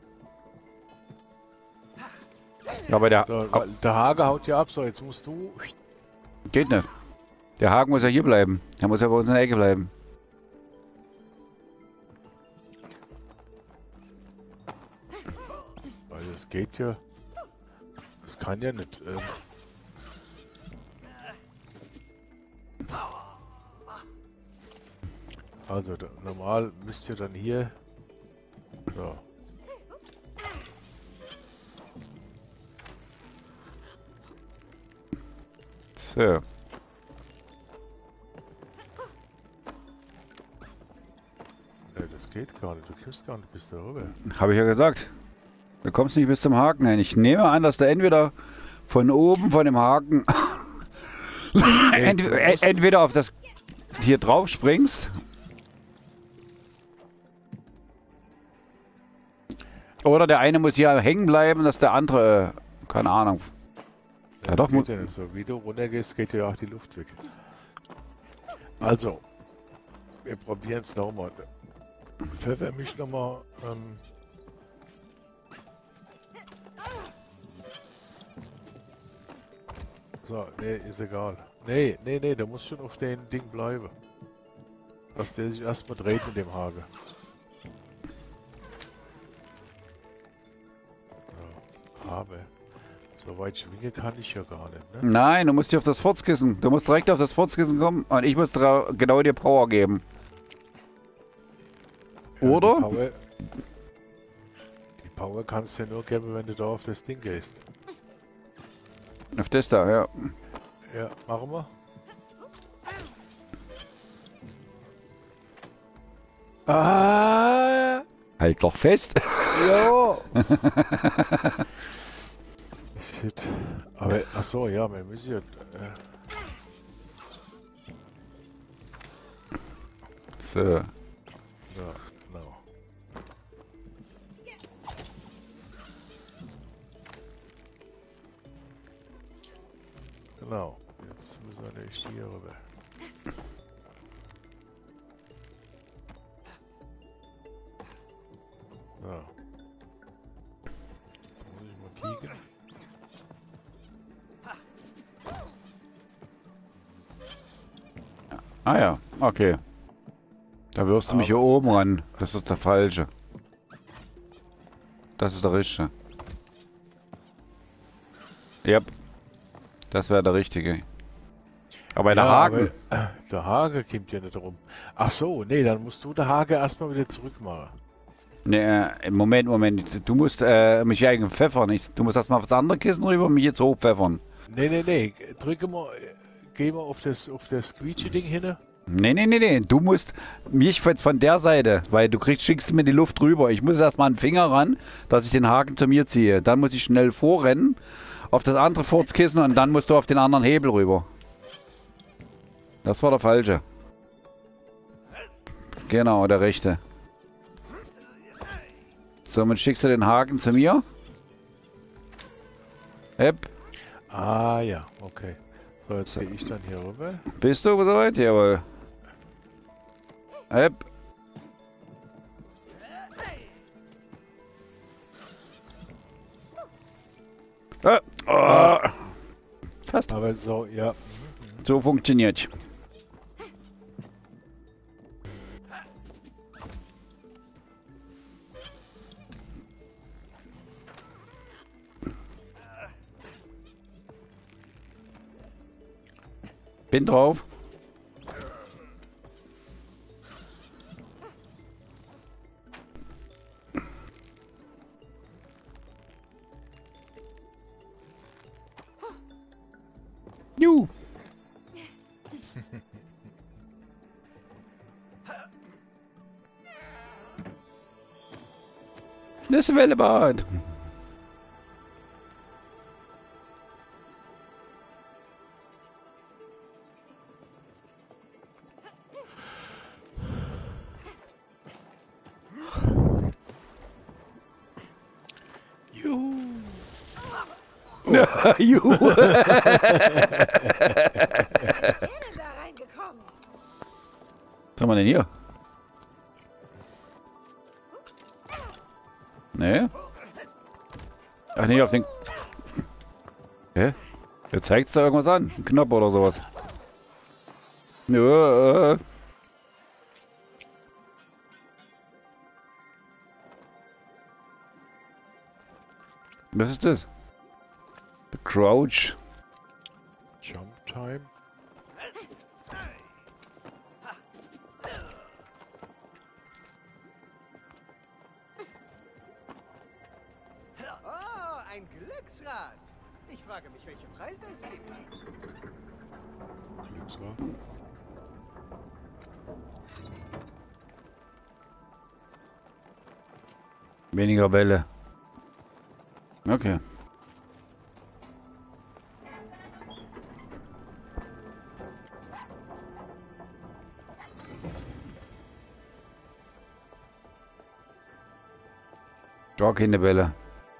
Ja, aber der... So, weil der Hake haut ja ab. So, jetzt musst du... Geht nicht. Der Haken muss ja hier bleiben. Der muss ja bei uns in der Ecke bleiben. Weil das geht ja... Das kann ja nicht... Ähm, also, da, normal müsst ihr dann hier... So. So. Ne, das geht gar nicht. Du kommst gar nicht bis darüber. Habe ich ja gesagt. Du kommst nicht bis zum Haken hin. Ich nehme an, dass du entweder von oben von dem Haken ent entweder auf das hier drauf springst oder der eine muss hier hängen bleiben, dass der andere, äh, keine Ahnung. Ja, Ja, doch, geht ja nicht so. Wie du runtergehst, geht dir auch die Luft weg. Also, wir probieren es nochmal. Pfeffer mich nochmal. Ähm, so, nee, ist egal. Nee, nee, nee, der muss schon auf dem Ding bleiben. Dass der sich erstmal dreht mit dem Hage. Ja, aber so weit schwingen kann ich ja gar nicht, ne? Nein, du musst hier auf das Furzkissen. Du musst direkt auf das Furzkissen kommen und ich muss dra- genau dir Power geben. Ja, Oder? Die Power, die Power kannst du ja nur geben, wenn du da auf das Ding gehst. Auf das da, ja. Ja, machen wir. Ah! Halt doch fest. Ja! Shit. Aber, ach so, ja, wir müssen ja... Äh, So. ja, genau. Genau. Jetzt müssen wir nämlich hier rüber. So. Jetzt muss ich mal kicken. Ah ja, okay. Da wirfst du mich hier oben ran. Das ist der falsche. Das ist der richtige. Ja. Das wäre der richtige. Aber der Ja, Haken. aber, äh, der Hage kommt ja nicht rum. Ach so, nee, dann musst du der Hage erstmal wieder zurück machen. Ne, äh, Moment, Moment. Du musst äh, mich ja eigentlich pfeffern. Ich, du musst erstmal auf das andere Kissen rüber und mich jetzt hochpfeffern. Nee, nee, nee. Drücke mal, äh, geh mal auf das, auf das Squeegee-Ding hin. Nee, nee, nee, nee. Du musst mich jetzt von der Seite, weil du kriegst, schickst mir die Luft rüber. Ich muss erstmal einen Finger ran, dass ich den Haken zu mir ziehe. Dann muss ich schnell vorrennen auf das andere Furzkissen und dann musst du auf den anderen Hebel rüber. Das war der falsche. Genau, der rechte. Somit schickst du den Haken zu mir. Hepp. Ah ja, okay. So, jetzt So. gehe ich dann hier rüber. Bist du soweit? Jawohl. Hepp. Ah, ah. Fast. Aber so, ja. So funktioniert. Bin drauf. Juhu. Das Wellebad. Juhu. Juhu. Wer denn da reingekommen? Was haben wir denn hier? Nee. Ach nee, auf den... Hä? Der zeigt da irgendwas an. Ein Knopf oder sowas. Ja. Äh. Was ist das? The Crouch. Jump Time. Oh, ein Glücksrad. Ich frage mich, welche Preise es gibt. Glücksrad. Weniger Welle. Okay. Gar keine Welle.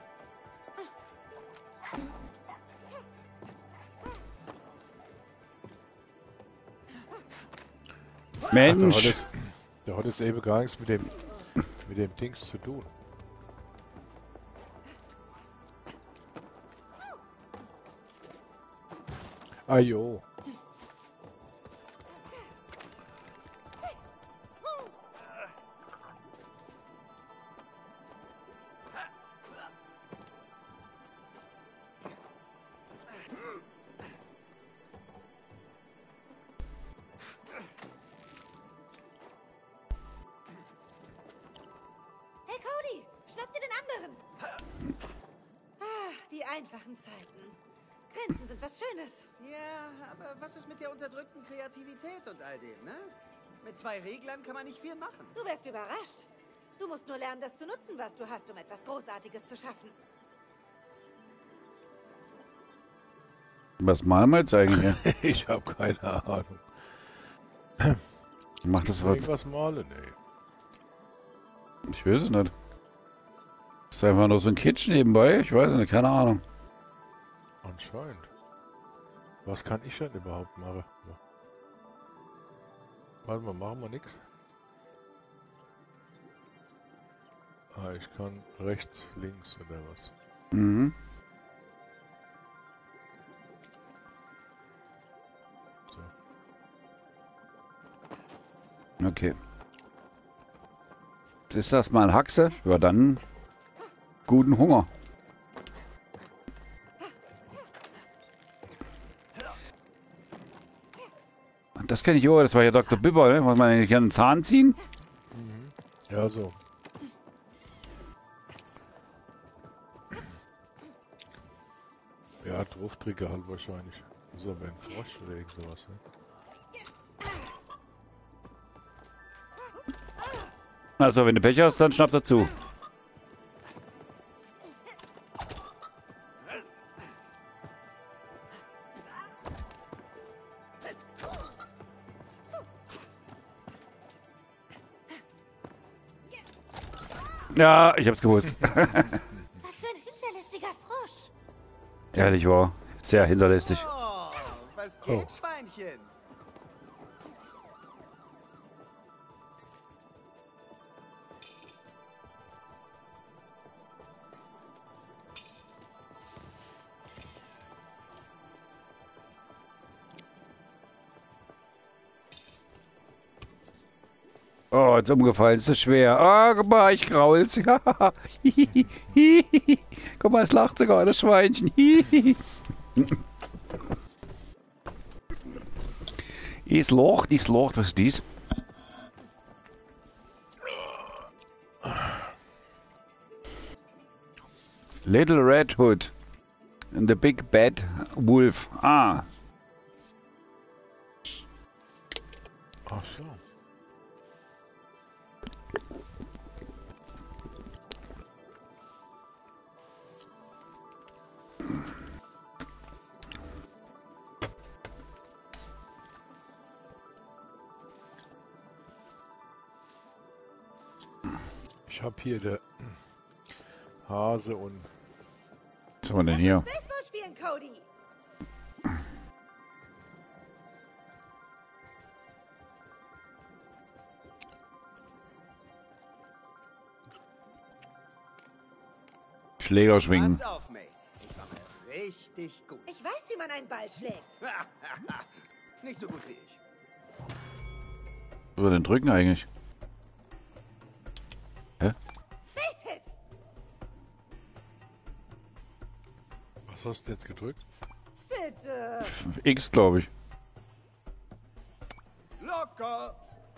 Mensch! Der hat, es, der hat es eben gar nichts mit dem, mit dem Dings zu tun. Ajo. Hey Cody, schnapp dir den anderen. Ah, die einfachen Zeiten. Grenzen sind was Schönes. Ja, aber was ist mit der unterdrückten Kreativität und all dem, ne? Mit zwei Reglern kann man nicht viel machen. Du wärst überrascht. Du musst nur lernen, das zu nutzen, was du hast, um etwas Großartiges zu schaffen. Was malen wir jetzt eigentlich? Ich habe keine Ahnung. Macht das was? Irgendwas malen? Nee. Ich weiß es nicht. Ist einfach nur so ein Kitsch nebenbei? Ich weiß es nicht, keine Ahnung. Anscheinend. Was kann ich denn überhaupt machen? Ja. Warte mal, machen wir nichts. Ah, ich kann rechts, links oder was? Mhm. So. Okay. Ist das mal ein Haxe? Ja, dann guten Hunger. Das kenne ich auch, das war ja Doktor Bibber, ne? Wollte man eigentlich einen Zahn ziehen? Mhm. Ja, so. Ja, Drufttrigger halt wahrscheinlich. So, wenn Frosch oder irgend sowas, ne? Also, wenn du Pech hast, dann schnapp dazu. Ja, ich hab's gewusst. Was für ein hinterlistiger Frosch. Ehrlich war. Sehr hinterlistig. Oh, was geht, Oh. Schweinchen? Oh, jetzt umgefallen, ist so schwer. Ah, guck mal, ich graul's. Ja. Guck mal, es lacht sogar, das Schweinchen. Ist lacht, ist lacht, was ist dies? Little Red Hood and the Big Bad Wolf. Ah, Ach so. Ich habe hier der Hase und was haben wir denn hier? Baseball spielen, Cody. Schläger schwingen. Pass auf mich. Ich mache richtig gut. Ich weiß, wie man einen Ball schlägt. Nicht so gut wie ich. Was soll denn drücken eigentlich? Hä? Base Hit. was hast du jetzt gedrückt? Bitte. X, glaube ich. Locker.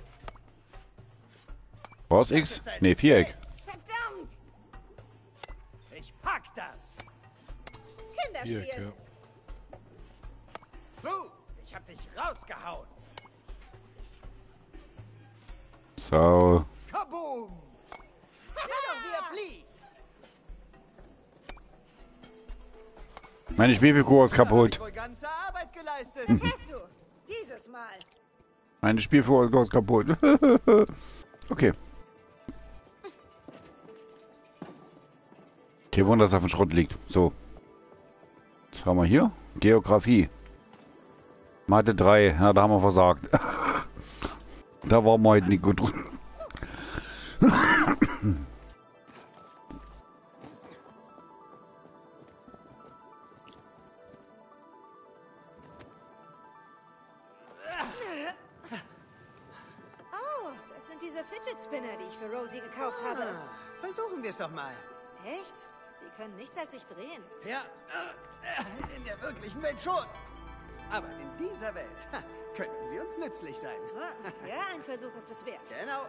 War's X? Ne, Viereck. Verdammt. Ich pack das. Kinderspiel. Hier, ja. Du, ich hab dich rausgehauen. So. Kaboom. Sieh doch, wie er fliegt. Meine Spielfigur ist kaputt. Da hab ich wohl ganze Arbeit geleistet. Das hast du. Dieses Mal. Meine Spielfigur ist kaputt. Okay. Kein Wunder, dass er auf dem Schrott liegt. So. Was haben wir hier? Geografie. Mathe drei. Na, da haben wir versagt. Da waren wir heute nicht gut drin. Oh, das sind diese Fidget Spinner, die ich für Rosie gekauft habe. Ah, versuchen wir es doch mal. Echt? Die können nichts als sich drehen. Ja, äh, in der wirklichen Welt schon. Aber in dieser Welt ha, könnten sie uns nützlich sein. Ah, ja, ein Versuch ist es wert. Genau.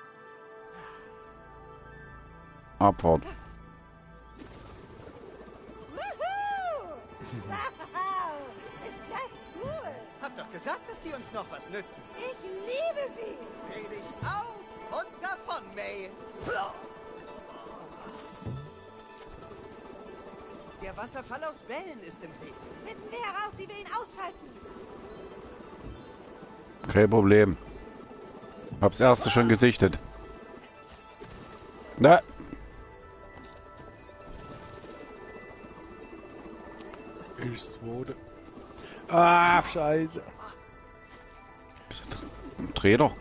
Abfahrt. Wuhu! Wow! Ist das cool! Hab doch gesagt, dass die uns noch was nützen. Ich liebe sie! Dreh dich auf und davon, May. Der Wasserfall aus Wellen ist im Weg. Finden wir heraus, wie wir ihn ausschalten. Kein Problem. Hab's erste schon gesichtet. Na. Ich zweite. Ah, scheiße. Dreh doch.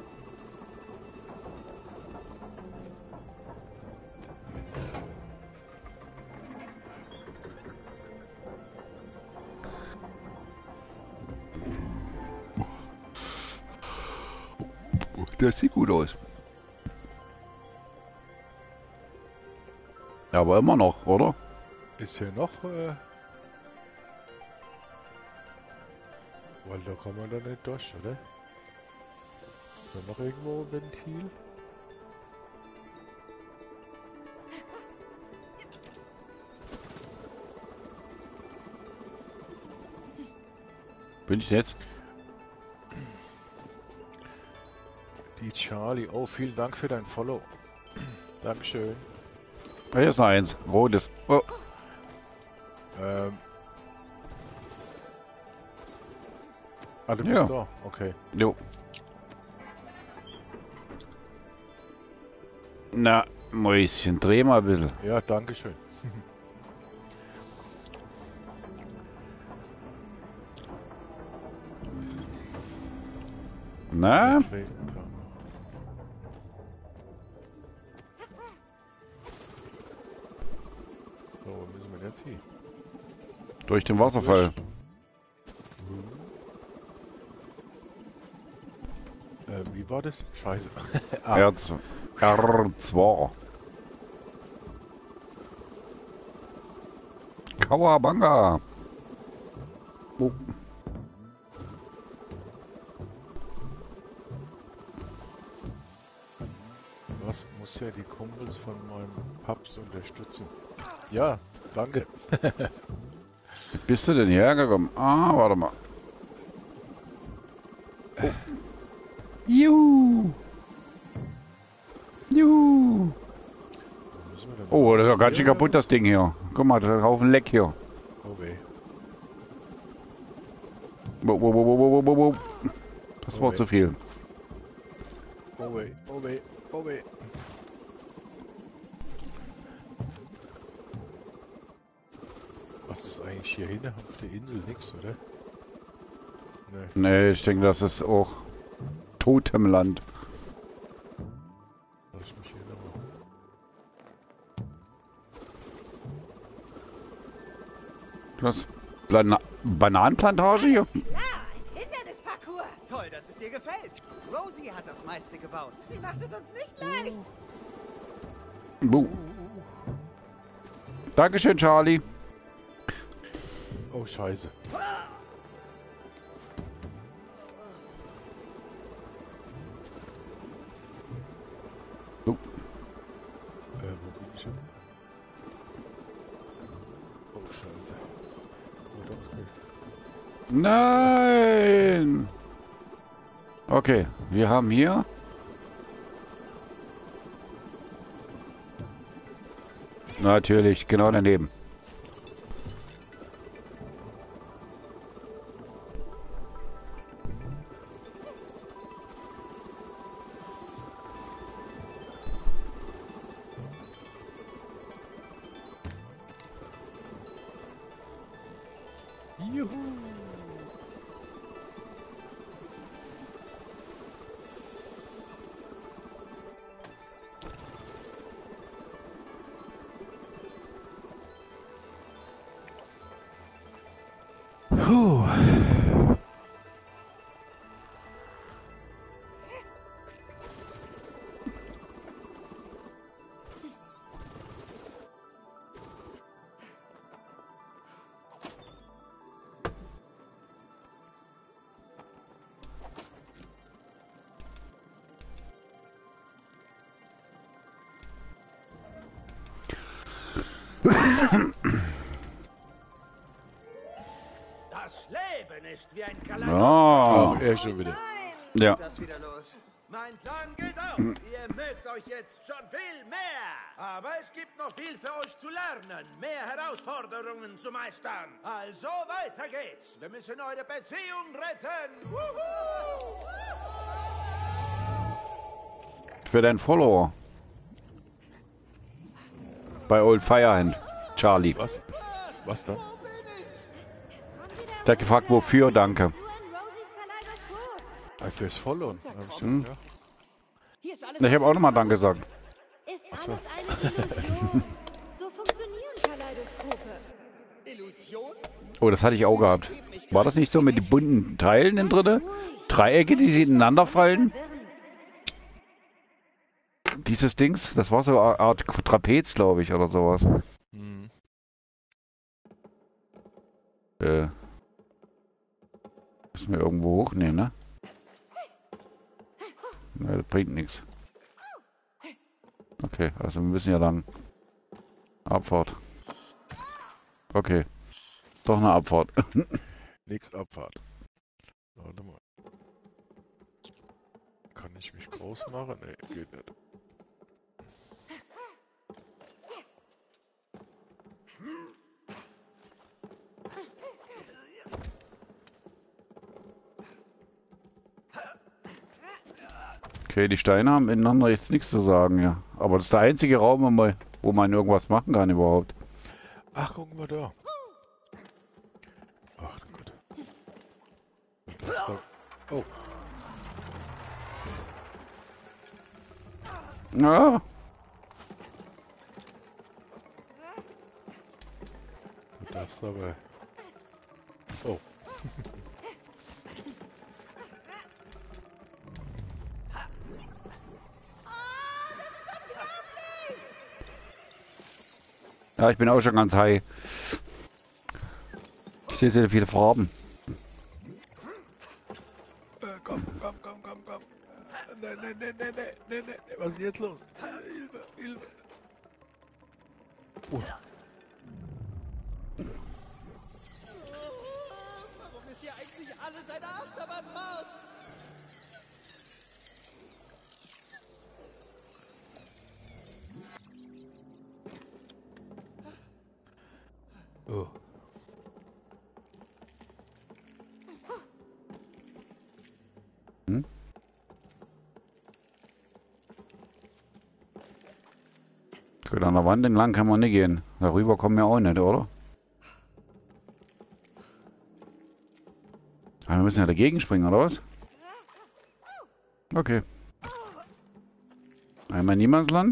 Das sieht gut aus. Ja, aber immer noch, oder? Ist hier noch, äh... weil da kann man da nicht durch, oder? Ist da noch irgendwo ein Ventil? Bin ich jetzt? Die Charlie. Oh, vielen Dank für dein Follow. Dankeschön. Ah, hier ist noch eins. Rotes. Oh. Ähm. Ah, du Ja. bist da. Okay. Jo. Na, Mäuschen, dreh mal ein bisschen. Ja, dankeschön. Na? So, wo müssen wir jetzt hin? Durch den Wasserfall. Äh, wie war das? Scheiße. R zwei. R zwei. Kawabanga. Oh. Was muss ja die Kumpels von meinem Paps unterstützen? Ja, danke. Wie bist du denn hierher gekommen? Ah, warte mal. Oh. Juhu. Juhu. Wo müssen wir denn Oh, das ist ja ganz schön hier? kaputt, das Ding hier. Guck mal, da ist ein Haufen Leck hier. Oh weh. Wo, wo, wo, wo, wo, wo, wo. Das Oh war weh. zu viel. Oh weh, oh weh, oh weh. Was ist eigentlich hier hinten auf der Insel? Nix, oder? Nee. Nee, ich denke, das ist auch Totemland. Lass mich hier nochmal. Das Bana Bananenplantage hier? Klar, ein Hindernisparcours. Toll, dass es dir gefällt. Rosie hat das meiste gebaut. Sie macht es uns nicht leicht. Buh. Dankeschön, Charlie. Oh, scheiße. Oh. Äh, wo bin ich hin? Oh, scheiße. Oh, doch nicht. Nein! Okay, wir haben hier... Natürlich, genau daneben. Puh. Das Leben ist wie ein Kaleidoskop. Ah, Ach, er schon wieder. ja. Das wieder los. Mein Plan geht auf. Ihr mögt euch jetzt schon viel mehr. Aber es gibt noch viel für euch zu lernen. Mehr Herausforderungen zu meistern. Also weiter geht's. Wir müssen eure Beziehung retten. Wuhu! Für deinen Follower. Bei Old Firehand. Charlie. Was? Was dann? Der hat gefragt, wofür, danke. Nur in Rosies Kaleidoskop. Ah, fürs Followen. Hab ich Hm. gesagt, Hier ist alles Ich habe auch nochmal Danke gesagt. Ist alles eine Illusion? So funktionieren Kaleidoskope. Illusion? Oh, das hatte ich auch gehabt. War das nicht so mit den bunten Teilen in drinne? Dreiecke, die sie ineinander fallen? Dieses Dings, das war so eine Art Trapez, glaube ich, oder sowas. ja. Hm. Äh. Müssen wir irgendwo hochnehmen, ne? Ne, das bringt nichts. Okay, also wir müssen ja lang. Abfahrt. Okay. Doch eine Abfahrt. Nix Abfahrt. Warte mal. Kann ich mich groß machen? Nee, geht nicht. Okay, die Steine haben ineinander jetzt nichts zu sagen, ja. Aber das ist der einzige Raum, wo man, wo man irgendwas machen kann überhaupt. Ach, gucken wir da. Ach Gott. Das ist doch... Oh, Ja, du darfst aber... Oh. ja, ich bin auch schon ganz high. Ich sehe sehr viele Farben. Äh, komm, komm, komm, komm, komm. Äh, Nee, nee, nee, nee, nee, nee, nee, nee. Was ist jetzt los? Äh, Hilfe, Hilfe. Oh, Warum ist hier eigentlich alles eine Achterbahnfahrt? oh. Hm? Gut, an der Wand entlang kann man nicht gehen. Darüber kommen wir auch nicht, oder? Aber wir müssen ja dagegen springen, oder was? Okay. Einmal Niemandsland.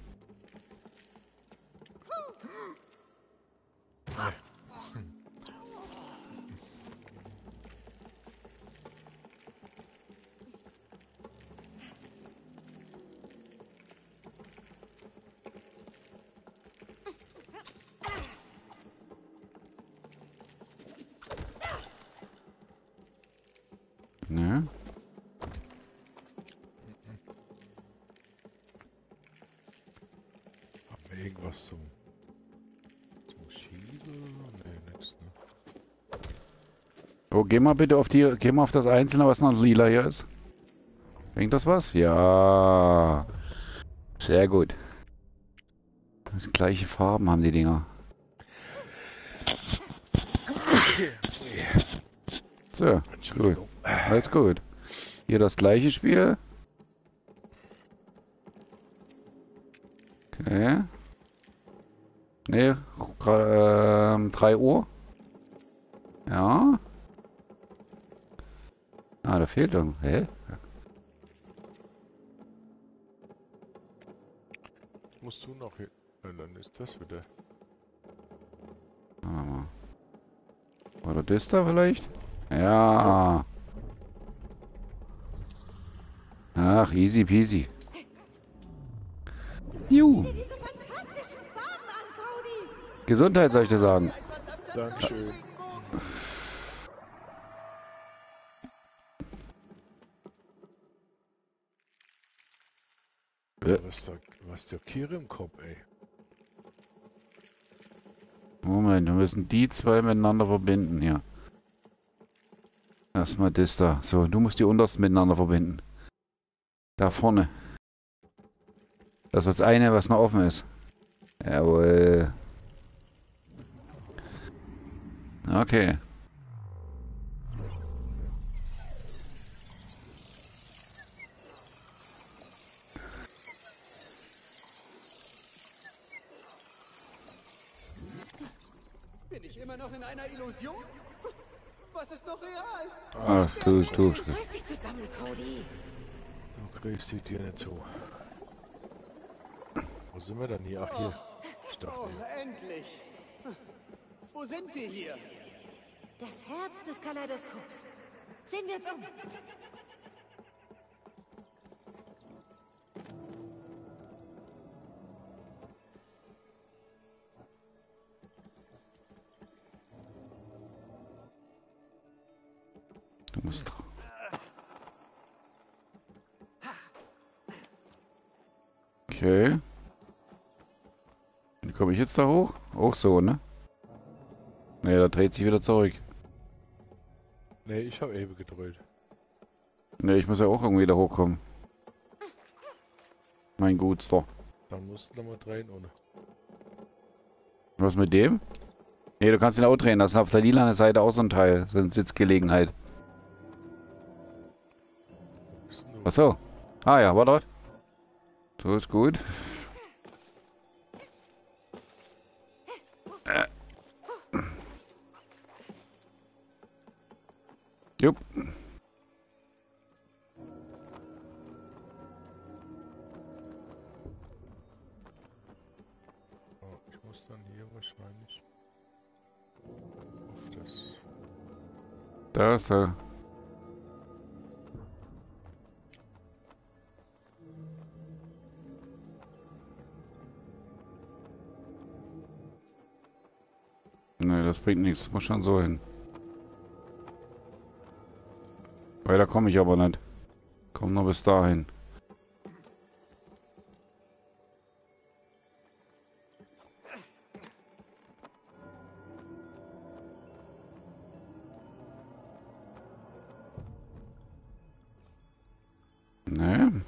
Ne? Haben wir irgendwas zum... zum Schieben? Nee, nix, ne? So, geh mal bitte auf die, geh mal auf das Einzelne, was noch lila hier ist. Bringt das was? Ja. Sehr gut. Das gleiche Farben haben die Dinger. So, gut. Entschuldigung. Alles gut. Hier das gleiche Spiel. Okay. Ne, gerade ähm, drei Uhr. Ja. Ah, da fehlt irgendwas. Hä? Musst du noch hin? Ja, dann ist das wieder. Warte mal. Oder Das da vielleicht? Ja. Ach, easy peasy. Juhu. Sieh dir diese fantastischen Farben an, Cody! Gesundheit, soll ich dir sagen. Dankeschön. Äh. Was ist da, was ist der Kier im Kopf, ey? Moment, wir müssen die zwei miteinander verbinden hier. Erstmal das da. So, du musst die untersten miteinander verbinden. Da vorne. Das ist das eine, was noch offen ist. Jawohl. Okay. Bin ich immer noch in einer Illusion? Was ist noch real? Ach, du, du. Reiß dich zusammen, Cody! Du kriegst die dir nicht zu. Wo sind wir denn hier? Ach, hier. Ich dachte, Oh, hier. endlich! Wo sind wir hier? Das Herz des Kaleidoskops. Sehen wir uns um. Du musst. Okay. Wie komme ich jetzt da hoch? Auch so, ne? Ne, da dreht sich wieder zurück. Nee, ich habe eben gedreht. Ne, ich muss ja auch irgendwie da hochkommen. Mein Gutster. Dann musst du nochmal drehen ohne. Was mit dem? Ne, du kannst ihn auch drehen. Das ist auf der lilanen Seite auch so ein Teil. So eine Sitzgelegenheit. Ach so. Ah ja, warte, warte. So ist gut. Äh. Jupp. Oh, ich muss dann hier wahrscheinlich auf das. Da ist er. Ne, das bringt nichts. Muss schon so hin. Weiter komme ich aber nicht. Komm nur bis dahin. Ne.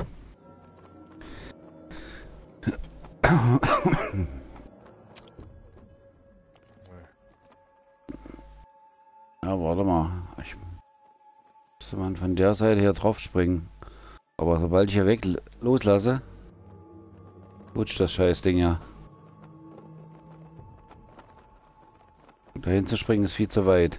Ja, warte mal. Ich müsste man von der Seite hier drauf springen. Aber sobald ich hier weg loslasse, rutscht das Scheißding ja. Dahin zu springen ist viel zu weit.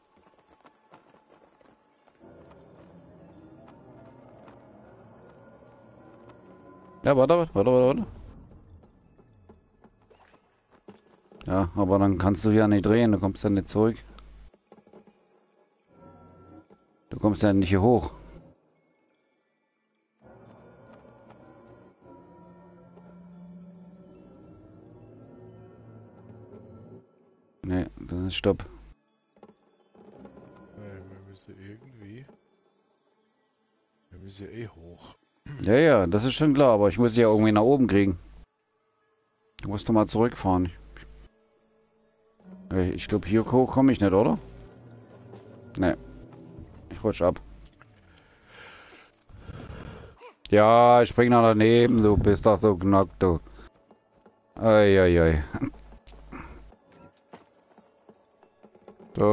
Ja, warte, warte, warte, warte. Ja, aber dann kannst du ja nicht drehen, du kommst dann nicht zurück. Du kommst ja nicht hier hoch. Ne, das ist Stopp. Nee, wir müssen irgendwie. Wir müssen eh hoch. Ja, ja, das ist schon klar, aber ich muss sie ja irgendwie nach oben kriegen. Du musst doch mal zurückfahren. Ich, ich glaube, hier hoch komme ich nicht, oder? Ne. Ich rutsch ab. Ja, ich spring da daneben, du bist doch so knackt, du. Eieiei. So.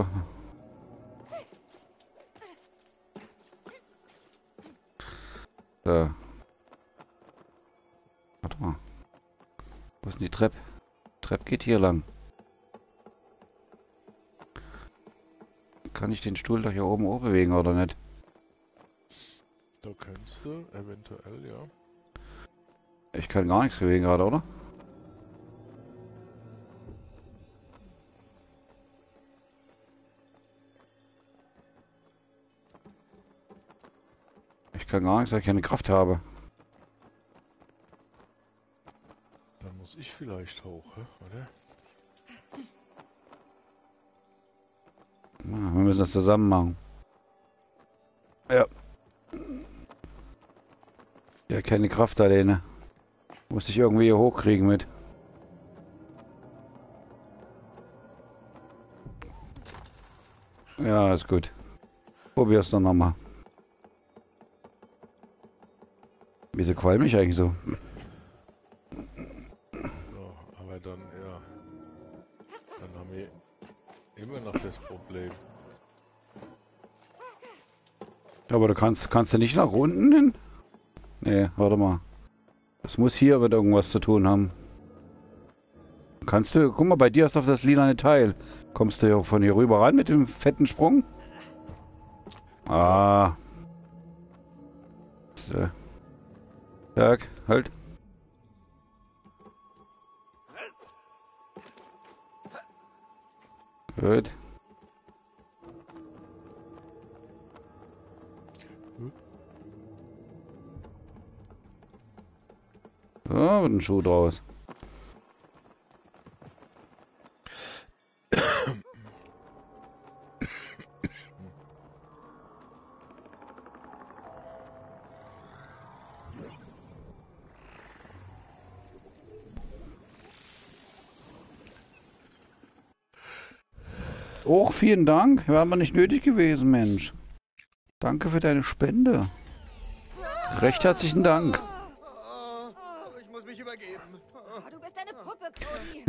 So. Warte mal. Wo ist denn die Treppe? Treppe geht hier lang. Kann ich den Stuhl doch hier oben hoch bewegen, oder nicht? Da kannst du eventuell, ja. Ich kann gar nichts bewegen gerade, oder? Ich kann gar nichts, weil ich keine Kraft habe. Dann muss ich vielleicht hoch, hä? Oder? Ja, wir müssen das zusammen machen. Ja. Ja, keine Kraft alleine. Muss ich irgendwie hier hochkriegen mit. Ja, ist gut. Probier's doch nochmal. Wieso qualm ich eigentlich so? Ja, aber dann, ja. Dann haben wir immer noch das Problem. Aber du kannst, kannst du nicht nach unten hin? Nee, warte mal. Das muss hier mit irgendwas zu tun haben. Kannst du, guck mal, bei dir ist doch das lilane Teil. Kommst du von hier rüber ran mit dem fetten Sprung? Ah. So. Tag, halt. Gut. So, wird ein Schuh draus. Och, vielen Dank. Wäre aber nicht nötig gewesen, Mensch. Danke für deine Spende. Recht herzlichen Dank. Oh, ich muss mich übergeben. Oh, du bist eine Puppe, Cody.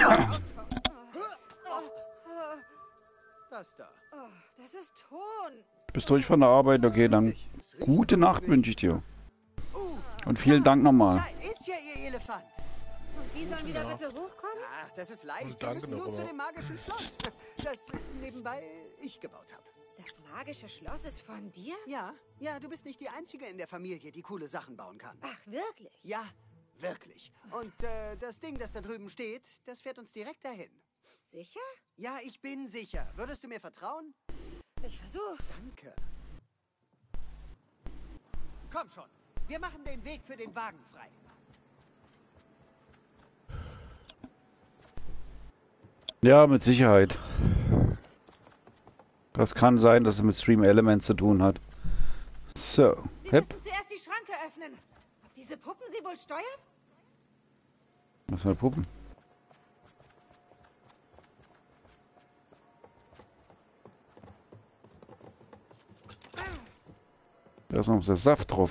Das da. Oh, das ist Ton. Bist durch von der Arbeit? Okay, dann gute Nacht wünsche ich dir. Und vielen Dank nochmal. Da ist ja ihr Elefant. Und wie sollen wir da bitte hochkommen? Ach, das ist leicht. Und Wir danke müssen nur noch, zu aber- dem magischen Schloss, das nebenbei ich gebaut habe. Das magische Schloss ist von dir? Ja, ja, du bist nicht die Einzige in der Familie, die coole Sachen bauen kann. Ach, wirklich? Ja, wirklich. Und äh, das Ding, das da drüben steht, das fährt uns direkt dahin. Sicher? Ja, ich bin sicher. Würdest du mir vertrauen? Ich versuch's. Danke. Komm schon. Wir machen den Weg für den Wagen frei. Ja, mit Sicherheit. Das kann sein, dass es mit Stream Elements zu tun hat. So, Wir hep. müssen zuerst die Schranke öffnen. Ob diese Puppen sie wohl steuern? Was für Puppen? Da ist noch der Saft drauf.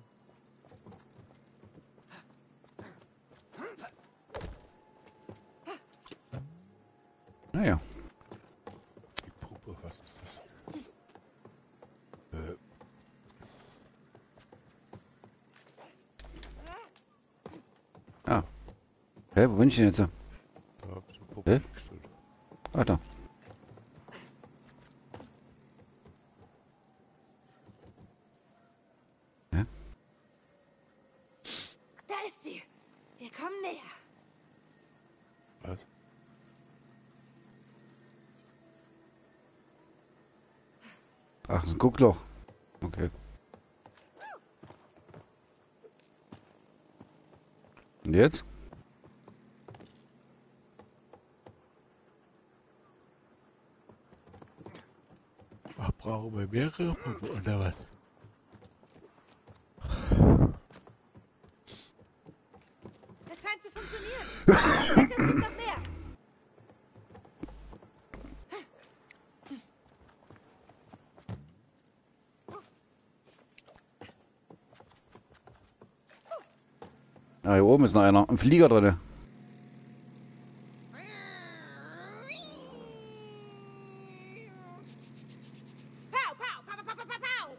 Naja. Die Puppe, was ist das? Äh, Ah. Hä, wo bin ich denn jetzt? da hab ich eine Puppe Hä? gestellt. Ah, da. Hä? Da ist sie. Wir kommen näher. Was? Ach, ein Guckloch. Okay. Und jetzt? Ach, brauchen wir mehrere Puppen oder was? Das scheint zu funktionieren. Ich wette, es gibt noch mehr. Ah, hier oben ist noch einer. Ein Flieger drin. Pow, pow, pow, pow, pow, pow, pow.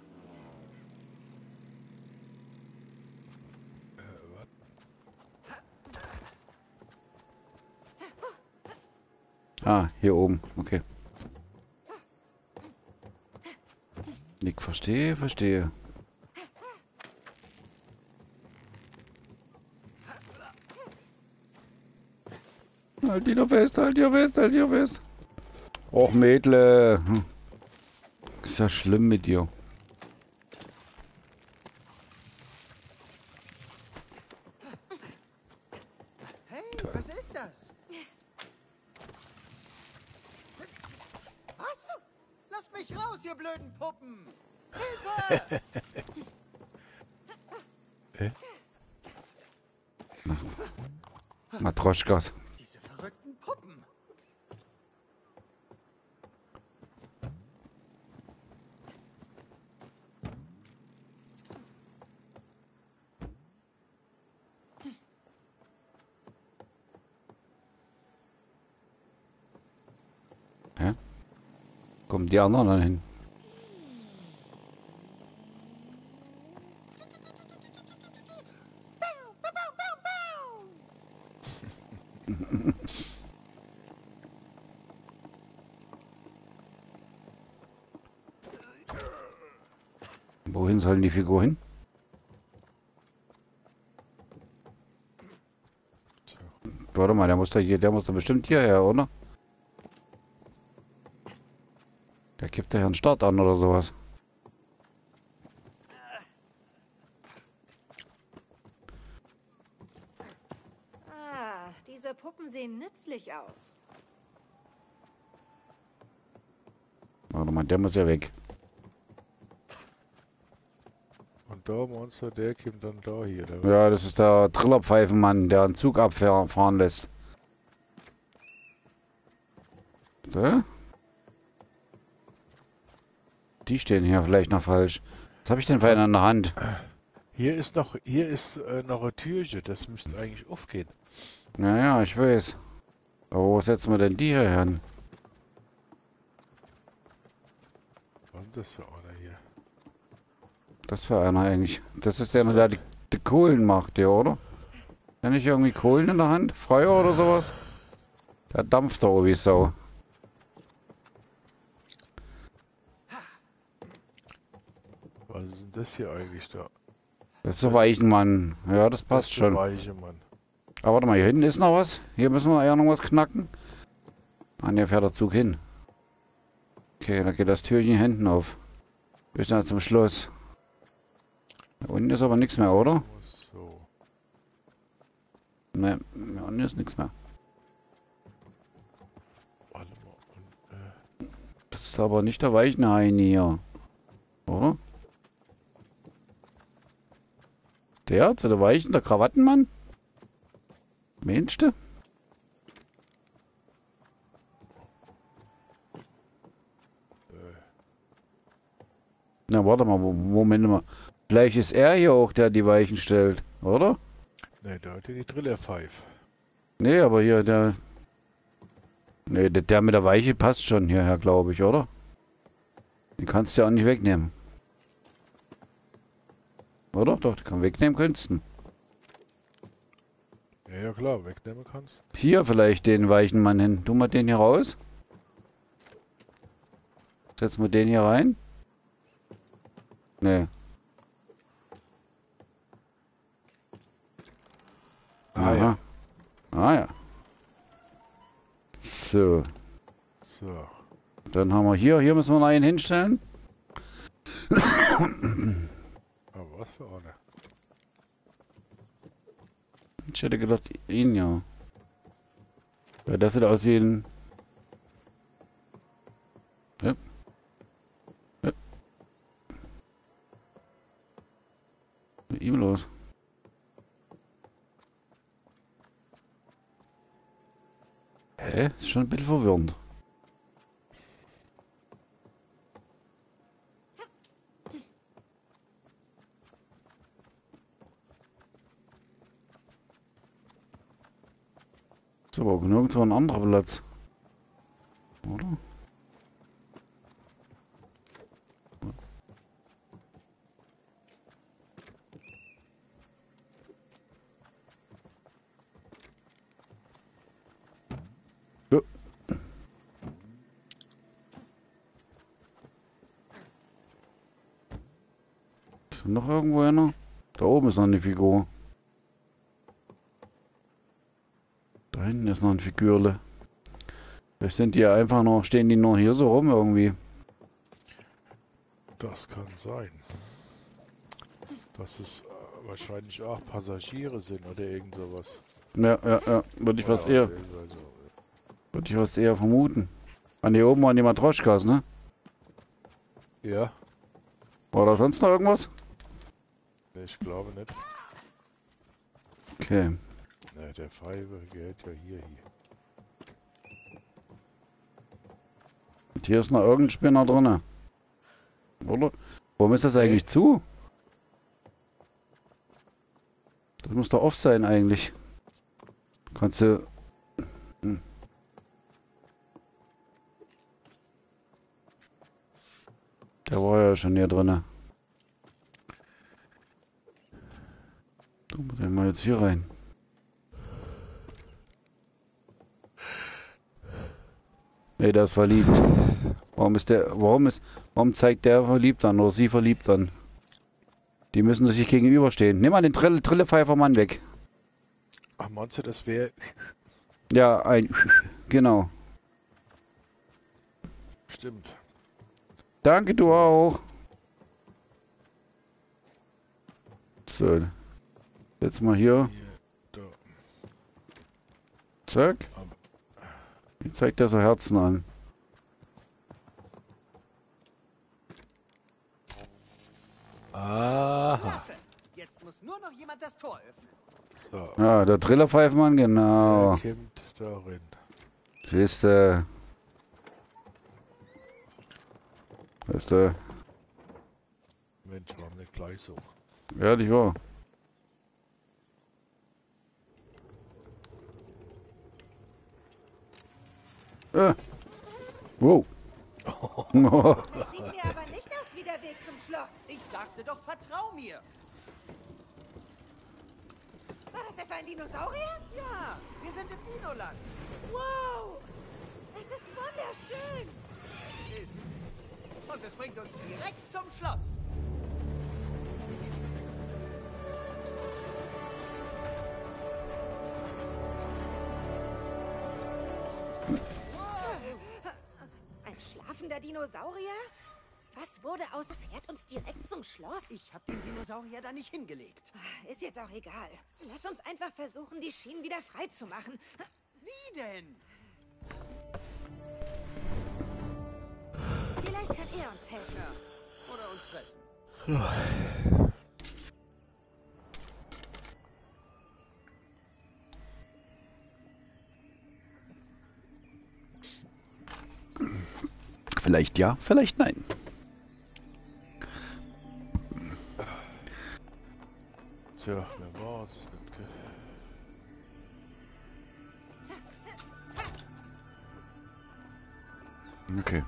Ah, hier oben. Okay. Ich verstehe, verstehe. Halt die doch fest, halt die doch fest, halt die doch fest. Och, Mädle. Hm. Ist ja schlimm mit dir. das? Was? Lasst mich raus, ihr blöden Puppen! Hilfe! Hä? Matroschkas. Diese verrückten Puppen! Hä? Kommen die anderen dann hin? Wohin sollen die Figur hin? Warte mal, der muss da hier, der muss da bestimmt hierher, oder? Der gibt ja einen Start an oder sowas. Ah, diese Puppen sehen nützlich aus. Warte mal, der muss ja weg. Und da Monster, der kommt dann da hier. Der Ja, das ist der Trillerpfeifenmann, der einen Zug abfahren lässt. So. Die stehen hier vielleicht noch falsch. Was habe ich denn für einen in der Hand? Hier ist noch, hier ist äh, noch ein Türchen, das müsste eigentlich aufgehen. Naja, ich weiß. Aber wo setzen wir denn die hier hin? Was ist das für einer hier? Das für einer eigentlich. Das ist der, der die, die Kohlen macht, der, oder? Hat nicht irgendwie Kohlen in der Hand? Feuer oder sowas? Der dampft da wie Sau. Was ist denn das hier eigentlich da? Das ist der Weichenmann. Ja, das passt Das ist der schon. Weiche Mann. Aber warte mal, hier hinten ist noch was. Hier müssen wir ja noch was knacken. Ah, ne, fährt der Zug hin. Okay, dann geht das Türchen hinten auf. Bis dann zum Schluss. Da unten ist aber nichts mehr, oder? So. Ne, da unten ist nichts mehr. Warte mal. Und, äh, Das ist aber nicht der Weichenhain hier. Oder? Der zu der Weichen, der Krawattenmann? Meinst du? Na, warte mal, Mo- Moment mal. Vielleicht ist er hier auch, der die Weichen stellt, oder? ne, da hat er die Trillerpfeife. Nee, aber hier, der... Nee, der, der mit der Weiche passt schon hierher, glaube ich, oder? Den kannst du ja auch nicht wegnehmen. Oder? Doch, den kann wegnehmen könntest du. Ja, ja klar, wegnehmen kannst. Hier vielleicht den weichen Mann hin. Tu mal den hier raus. Setzen wir den hier rein. Nee. Ah ja. Ah ja. So. So. Dann haben wir hier, hier müssen wir noch einen hinstellen. Aber was für einer? Ich hätte gedacht, ihn ja. Ja, das sieht aus wie ein... Ja. Ja. Was ist mit ihm los? Hä? Ist schon ein bisschen verwirrend. Ist aber auch nirgendwo ein anderer Platz. Oder? Ja. Ist noch irgendwo einer? Da oben ist noch eine Figur. Da hinten ist noch ein Figürle. Vielleicht sind die einfach noch, stehen die nur hier so rum irgendwie. Das kann sein. Dass es äh, wahrscheinlich auch Passagiere sind oder irgend sowas. Ja, ja, ja. Würde ich was Ja, eher, okay, also, würde ich was eher vermuten. An hier oben waren die Matroschkas, ne? ja, War da sonst noch irgendwas? ich glaube nicht. Okay. Ne, der Pfeife gehört ja hier hier. Und hier ist noch irgendein Spinner drinne. Oder? Warum ist das eigentlich zu? Das muss doch off sein eigentlich. Kannst du... Hm. Der war ja schon hier drinne. Tun wir den mal jetzt hier rein. Ne, der ist verliebt. Warum ist der... Warum ist... Warum zeigt der verliebt an oder sie verliebt an? Die müssen sich gegenüberstehen. Nimm mal den Trille, Trillepfeifer-Mann weg. Ach, meinst du, das wäre... Ja, ein... Genau. Stimmt. Danke, du auch. So. Jetzt mal hier. Hier, da. Zack. Aber- Jetzt zeigt er so Herzen an. Aha. Klasse. Jetzt muss nur noch jemand das Tor öffnen. So. Ja, der Trillerpfeifmann, genau. Der kommt darin. Siehst du. Weißt du. Mensch, warum nicht gleich so? Ehrlich wahr. Äh. Wow. Das sieht mir aber nicht aus wie der Weg zum Schloss. Ich sagte doch, vertrau mir. War das etwa ein Dinosaurier? Ja, wir sind im Dinoland. Wow! Es ist wunderschön. Es ist. Und es bringt uns direkt zum Schloss. Ein schlafender Dinosaurier? Was wurde aus Pferd uns direkt zum Schloss? Ich habe den Dinosaurier da nicht hingelegt. Ist jetzt auch egal. Lass uns einfach versuchen, die Schienen wieder frei zu machen. Wie denn? Vielleicht kann er uns helfen. Ja, oder uns fressen. Vielleicht ja, vielleicht nein. Tja, wer war es? Ist nicht, gell? Okay.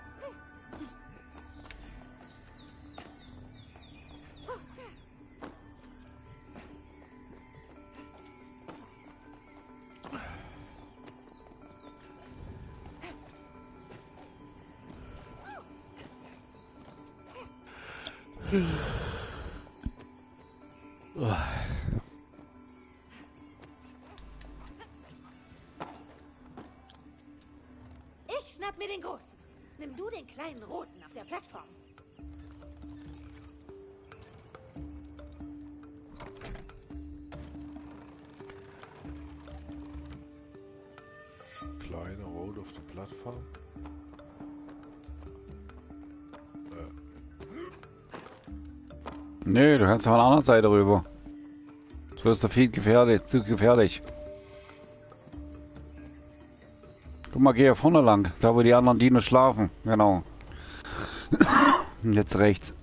Ich schnapp mir den Großen. Nimm du den kleinen Roten auf der Plattform. Kleine Rot auf der Plattform. Nee, du kannst von der anderen Seite rüber. So ist der viel gefährlich, zu gefährlich. Guck mal, geh hier vorne lang, da wo die anderen Dinos schlafen. Genau. Und jetzt rechts.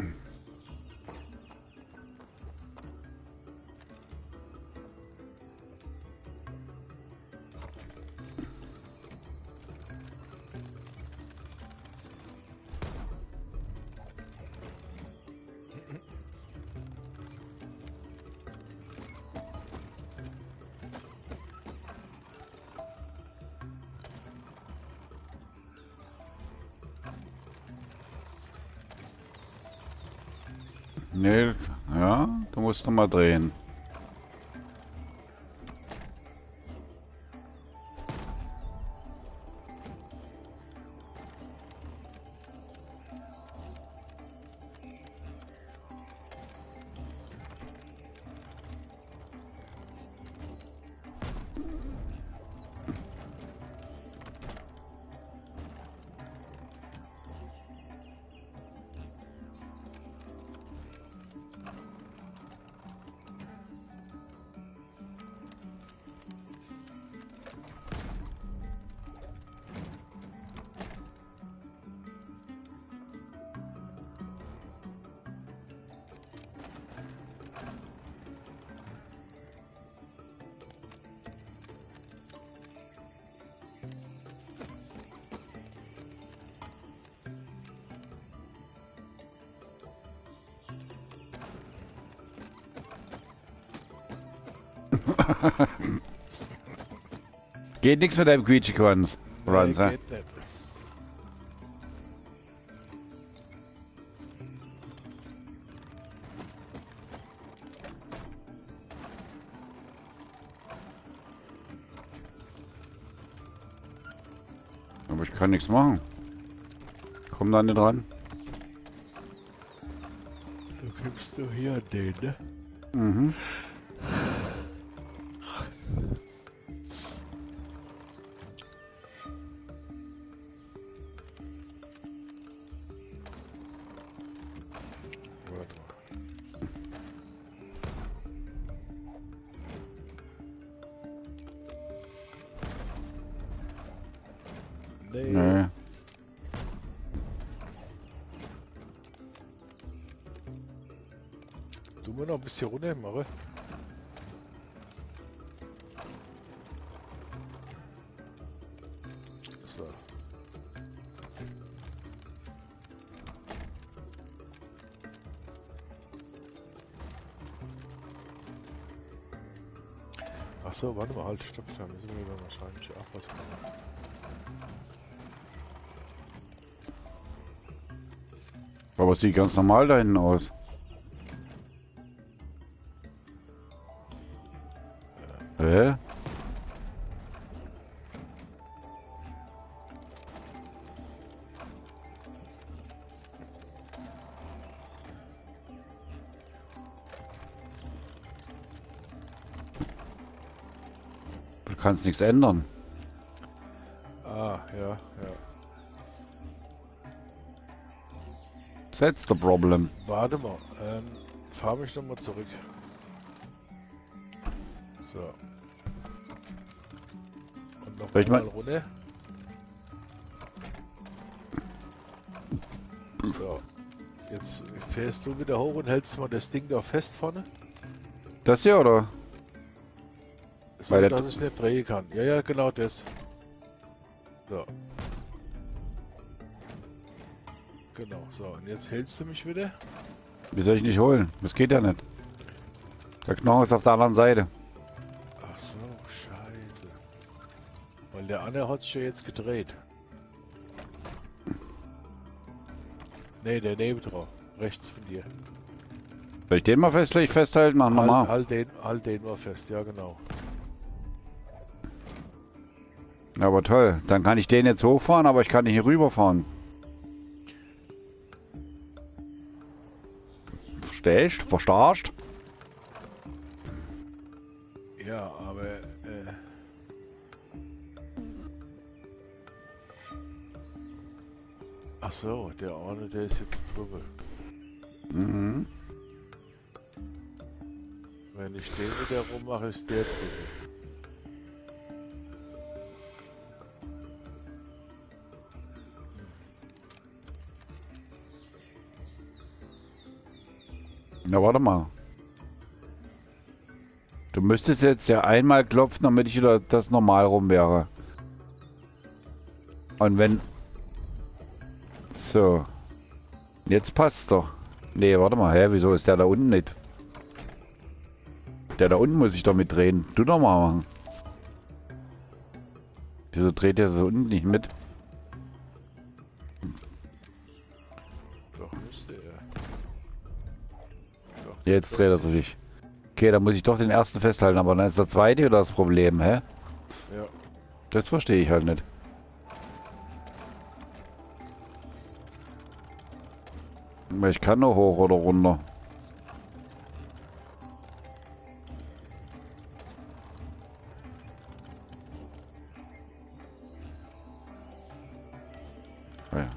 Nee, ja, du musst noch mal drehen. Geht nichts mit deinem Quietschequanz. Runs, Nee, hä? geht nicht. Aber ich kann nichts machen. Komm da nicht dran. Du kriegst du hier den, ne? Mhm. Warte mal. Nee. Nee. Du musst noch ein bisschen runter machen. So. Ach so, warte mal, halt, stopp, da müssen wir dann wahrscheinlich auch was machen. Aber es sieht ganz normal da hinten aus. Hä? Du kannst nichts ändern. Ah, ja, ja. That's the problem. Warte mal, ähm, fahr mich noch mal zurück. So. Und noch Soll ich mal mal- runter. So. Jetzt fährst du wieder hoch und hältst mal das Ding da fest vorne. Das hier oder? So, Weil der- dass ich es nicht drehen kann. Ja, ja, genau das. So. Genau, so. Und jetzt hältst du mich wieder. Wie soll ich nicht holen? Das geht ja nicht. Der Knochen ist auf der anderen Seite. Ach so, scheiße. Weil der andere hat sich ja jetzt gedreht. Nee, der neben drauf. Rechts von dir. Soll ich den mal festlich festhalten? Machen wir Halt, mal. halt den, halt den mal fest, ja genau. Ja, aber toll. Dann kann ich den jetzt hochfahren, aber ich kann nicht hier rüberfahren. Verstehst? Verstehst? Ja, aber äh, ach so, der eine, der ist jetzt drüber. Mhm. Wenn ich den wieder rummache, ist der drüber. Na, warte mal. Du müsstest jetzt ja einmal klopfen, damit ich wieder das normal rum wäre. Und wenn... So. Jetzt passt's doch. Nee, warte mal. Hä, wieso ist der da unten nicht? Der da unten muss ich doch mitdrehen. Du doch mal machen. Wieso dreht der so unten nicht mit? Doch, müsste er. Doch, Jetzt dreht er sich. Okay, dann muss ich doch den ersten festhalten, aber dann ist der zweite oder das Problem, hä? Ja. Das verstehe ich halt nicht. Weil ich kann nur hoch oder runter. Ah ja.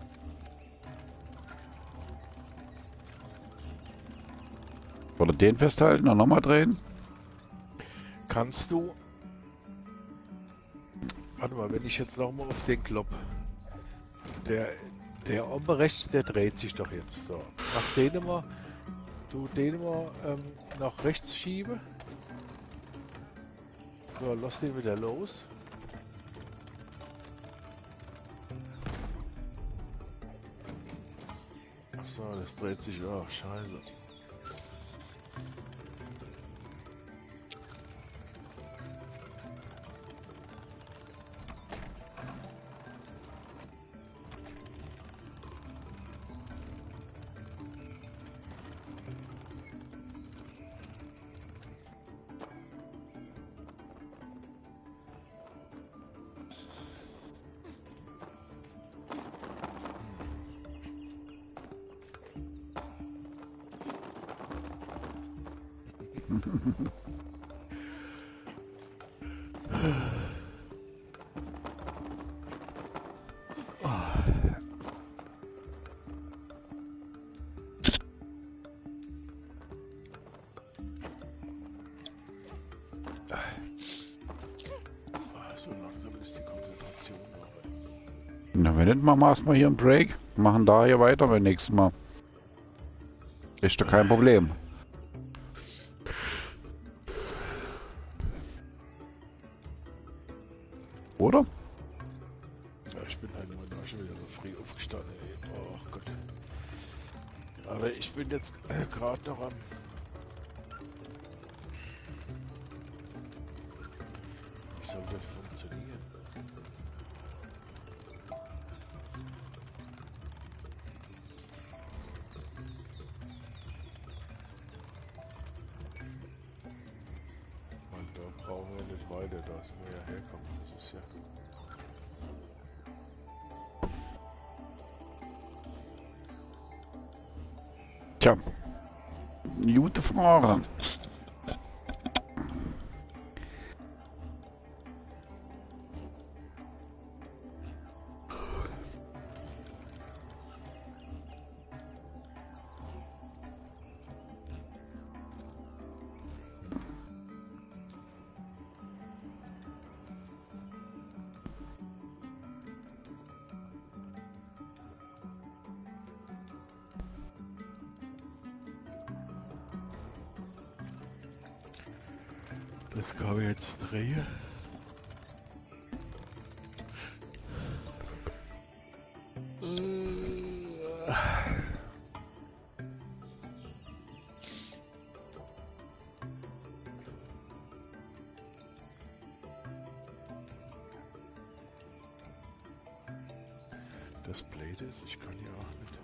Oder den festhalten und nochmal drehen? Kannst du... Warte mal, wenn ich jetzt nochmal auf den klopp. Der, der oben rechts, der dreht sich doch jetzt. So. Mach den mal... Du den mal ähm, nach rechts schiebe. So, lass den wieder los. Ach so, das dreht sich. Oh, scheiße. So langsam ist die Konzentration noch. Na, wenn nicht, machen wir erstmal hier einen Break. Machen da hier weiter beim nächsten Mal. Ist doch kein Problem. Oder? Ja, ich bin halt immer schon wieder so früh aufgestanden. Ey. Oh Gott. Aber ich bin jetzt äh, gerade noch am... Wie soll das funktionieren? Weil da brauchen wir nicht weiter, da sind wir ja herkommen. Das ist ja... Tja. Gute Frage. Das kann ich jetzt drehen. Äh. Das Blöde ist, ich kann ja auch nicht.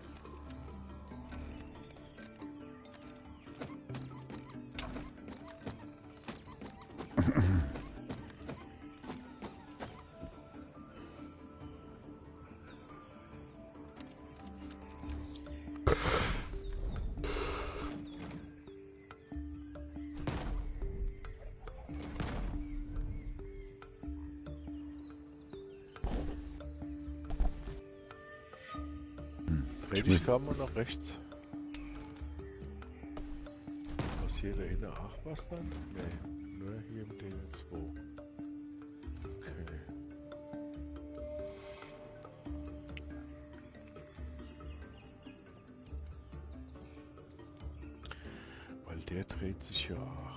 Rechts kann man nach rechts. Was hier da hinten auch was dann? Nee, nur hier mit den zwei. Okay. Weil der dreht sich ja auch.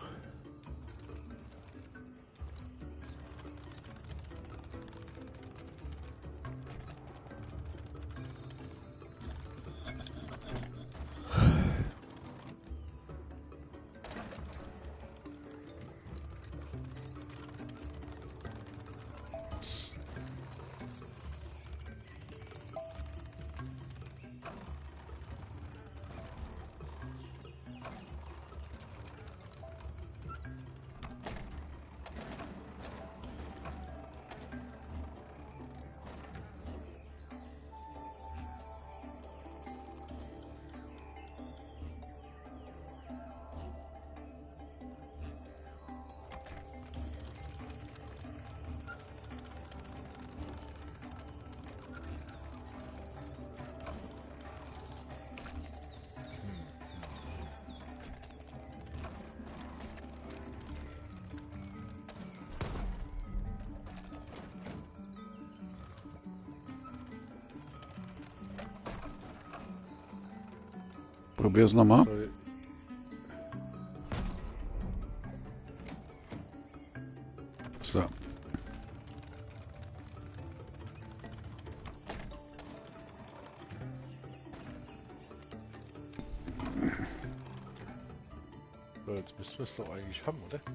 Probier's nochmal. Soll- So. So, jetzt müssten wir es doch eigentlich haben, oder?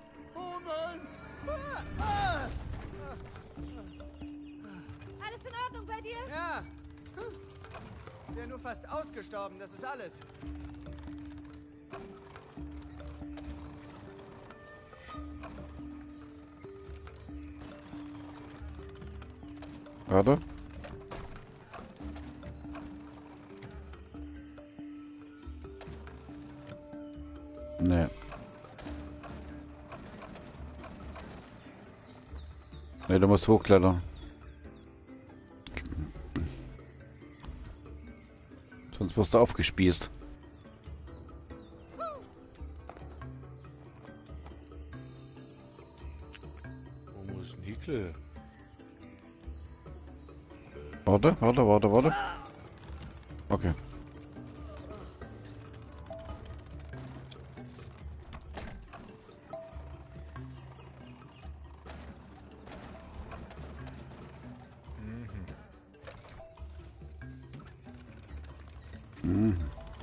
Alles in Wäre nur fast ausgestorben, das ist alles. Warte. Nee. Nee, du musst hochklettern. Sonst wirst du aufgespießt. Wo muss ein Hickel? Warte, warte, warte, warte. Okay. Mhm.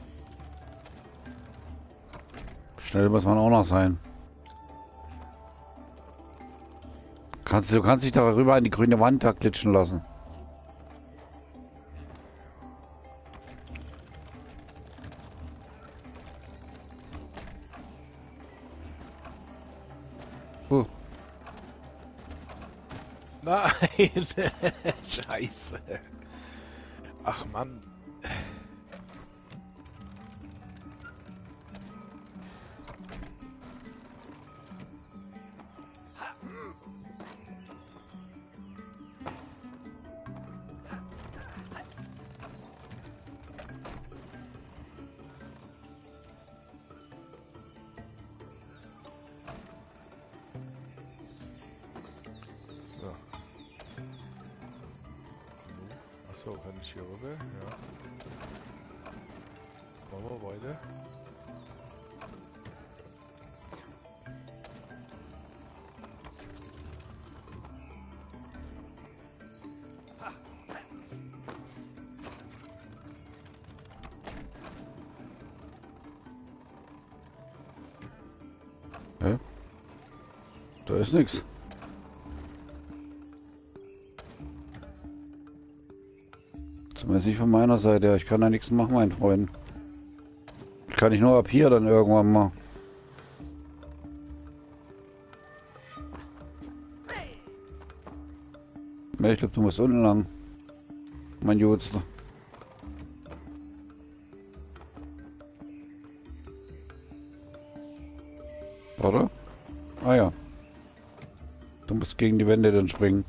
Schnell muss man auch noch sein. Kannst, du kannst dich darüber an die grüne Wand da glitschen lassen. Uh. Nein! Scheiße! Ach Mann! So, kann ich hier rüber? Ja. Machen wir weiter. Hä? Da ist nichts. Zumindest nicht von meiner Seite her. Ich kann da nichts machen, mein Freund. Kann ich nur ab hier dann irgendwann mal. Ja, ich glaube, du musst unten lang. Mein Jutzler. Oder? Ah ja. Du musst gegen die Wände dann springen.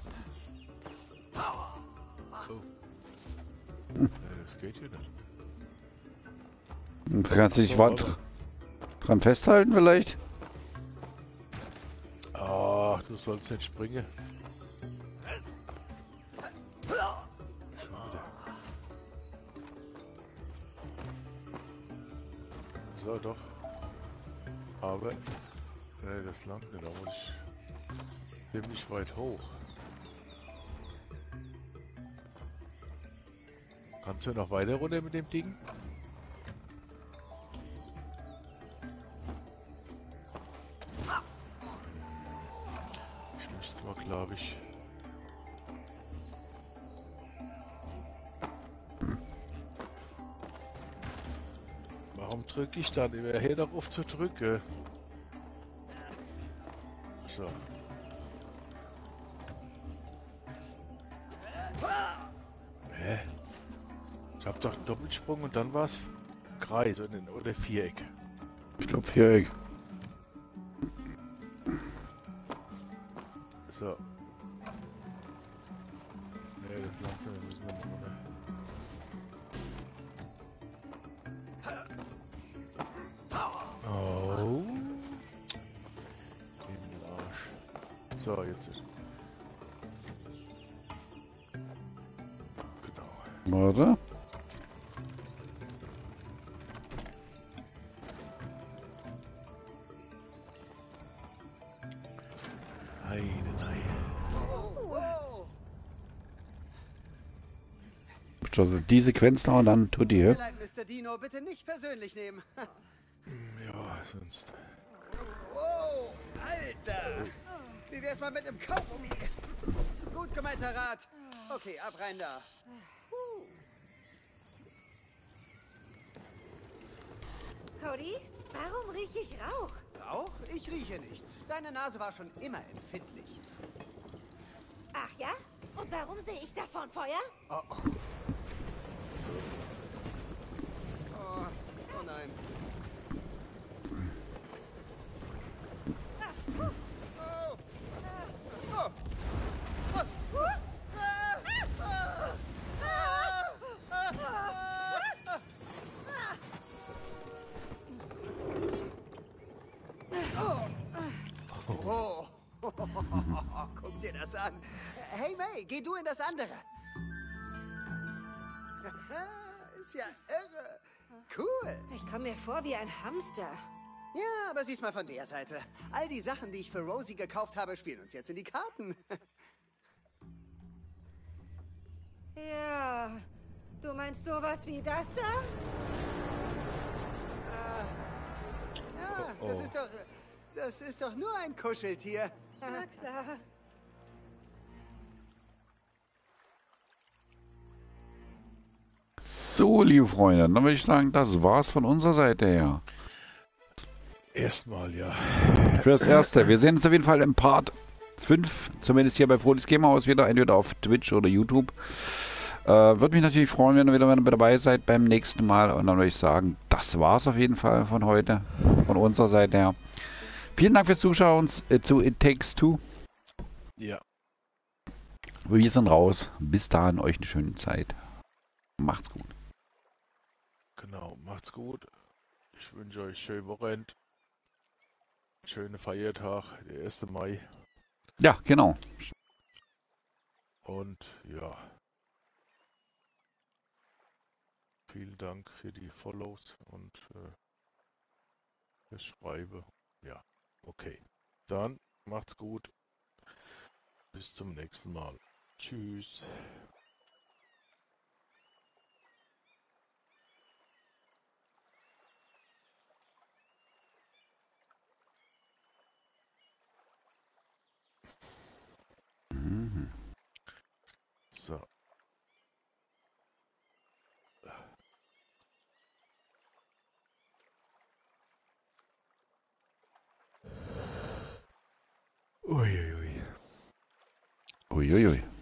Das geht hier nicht. Und kannst du dich so, dran festhalten vielleicht? Ach, du sollst nicht springen. So, doch. Aber, nee, das langt nicht, da muss ich ziemlich weit hoch. Kannst du noch weiter runter mit dem Ding? Ich müsste mal, glaube ich. Warum drücke ich dann immer her darauf zu drücken? So. Hä? Ich hab doch einen Doppelsprung und dann war es Kreis oder Viereck. Ich glaube Viereck. So. Ne, das langt, wir müssen dann runter. Oh. In den Arsch. So, jetzt ist. Genau. Warte. Also die Sequenz noch und dann tut die. Tut mir leid, Mister Dino, bitte nicht persönlich nehmen. Ja, sonst. Wow, Alter! Wie wär's mal mit einem Kaugummi? Gut gemeinter Rat. Okay, ab rein da. Cody, warum rieche ich Rauch? Rauch? Ich rieche nichts. Deine Nase war schon immer empfindlich. Ach ja? Und warum sehe ich davon Feuer? Oh, oh. Oh, oh nein. Oh. Oh. Oh. Oh. Guck dir das an. Hey May, geh du in das andere. Ist ja irre. Cool. Ich komme mir vor wie ein Hamster. Ja, aber sieh's mal von der Seite. All die Sachen, die ich für Rosie gekauft habe, spielen uns jetzt in die Karten. Ja, du meinst sowas wie das da? Ja, Oh, oh. das ist doch... Das ist doch nur ein Kuscheltier. Na klar. So, liebe Freunde, dann würde ich sagen, das war's von unserer Seite her. Erstmal, ja. Für das Erste. Wir sehen uns auf jeden Fall im Part fünf, zumindest hier bei Frohliches Gamerhaus wieder, entweder auf Twitch oder YouTube. Äh, würde mich natürlich freuen, wenn ihr wieder mit dabei seid beim nächsten Mal. Und dann würde ich sagen, das war's auf jeden Fall von heute, von unserer Seite her. Vielen Dank fürs Zuschauen äh, zu It Takes Two. Ja. Wir sind raus. Bis dahin, euch eine schöne Zeit. Macht's gut. Genau, macht's gut. Ich wünsche euch schönen Wochenende. Schönen Feiertag, der erste Mai. Ja, genau. Und ja. Vielen Dank für die Follows und äh, das Schreiben. Ja, okay. Dann macht's gut. Bis zum nächsten Mal. Tschüss. Mhm. So. Uiuiui. Uiuiui.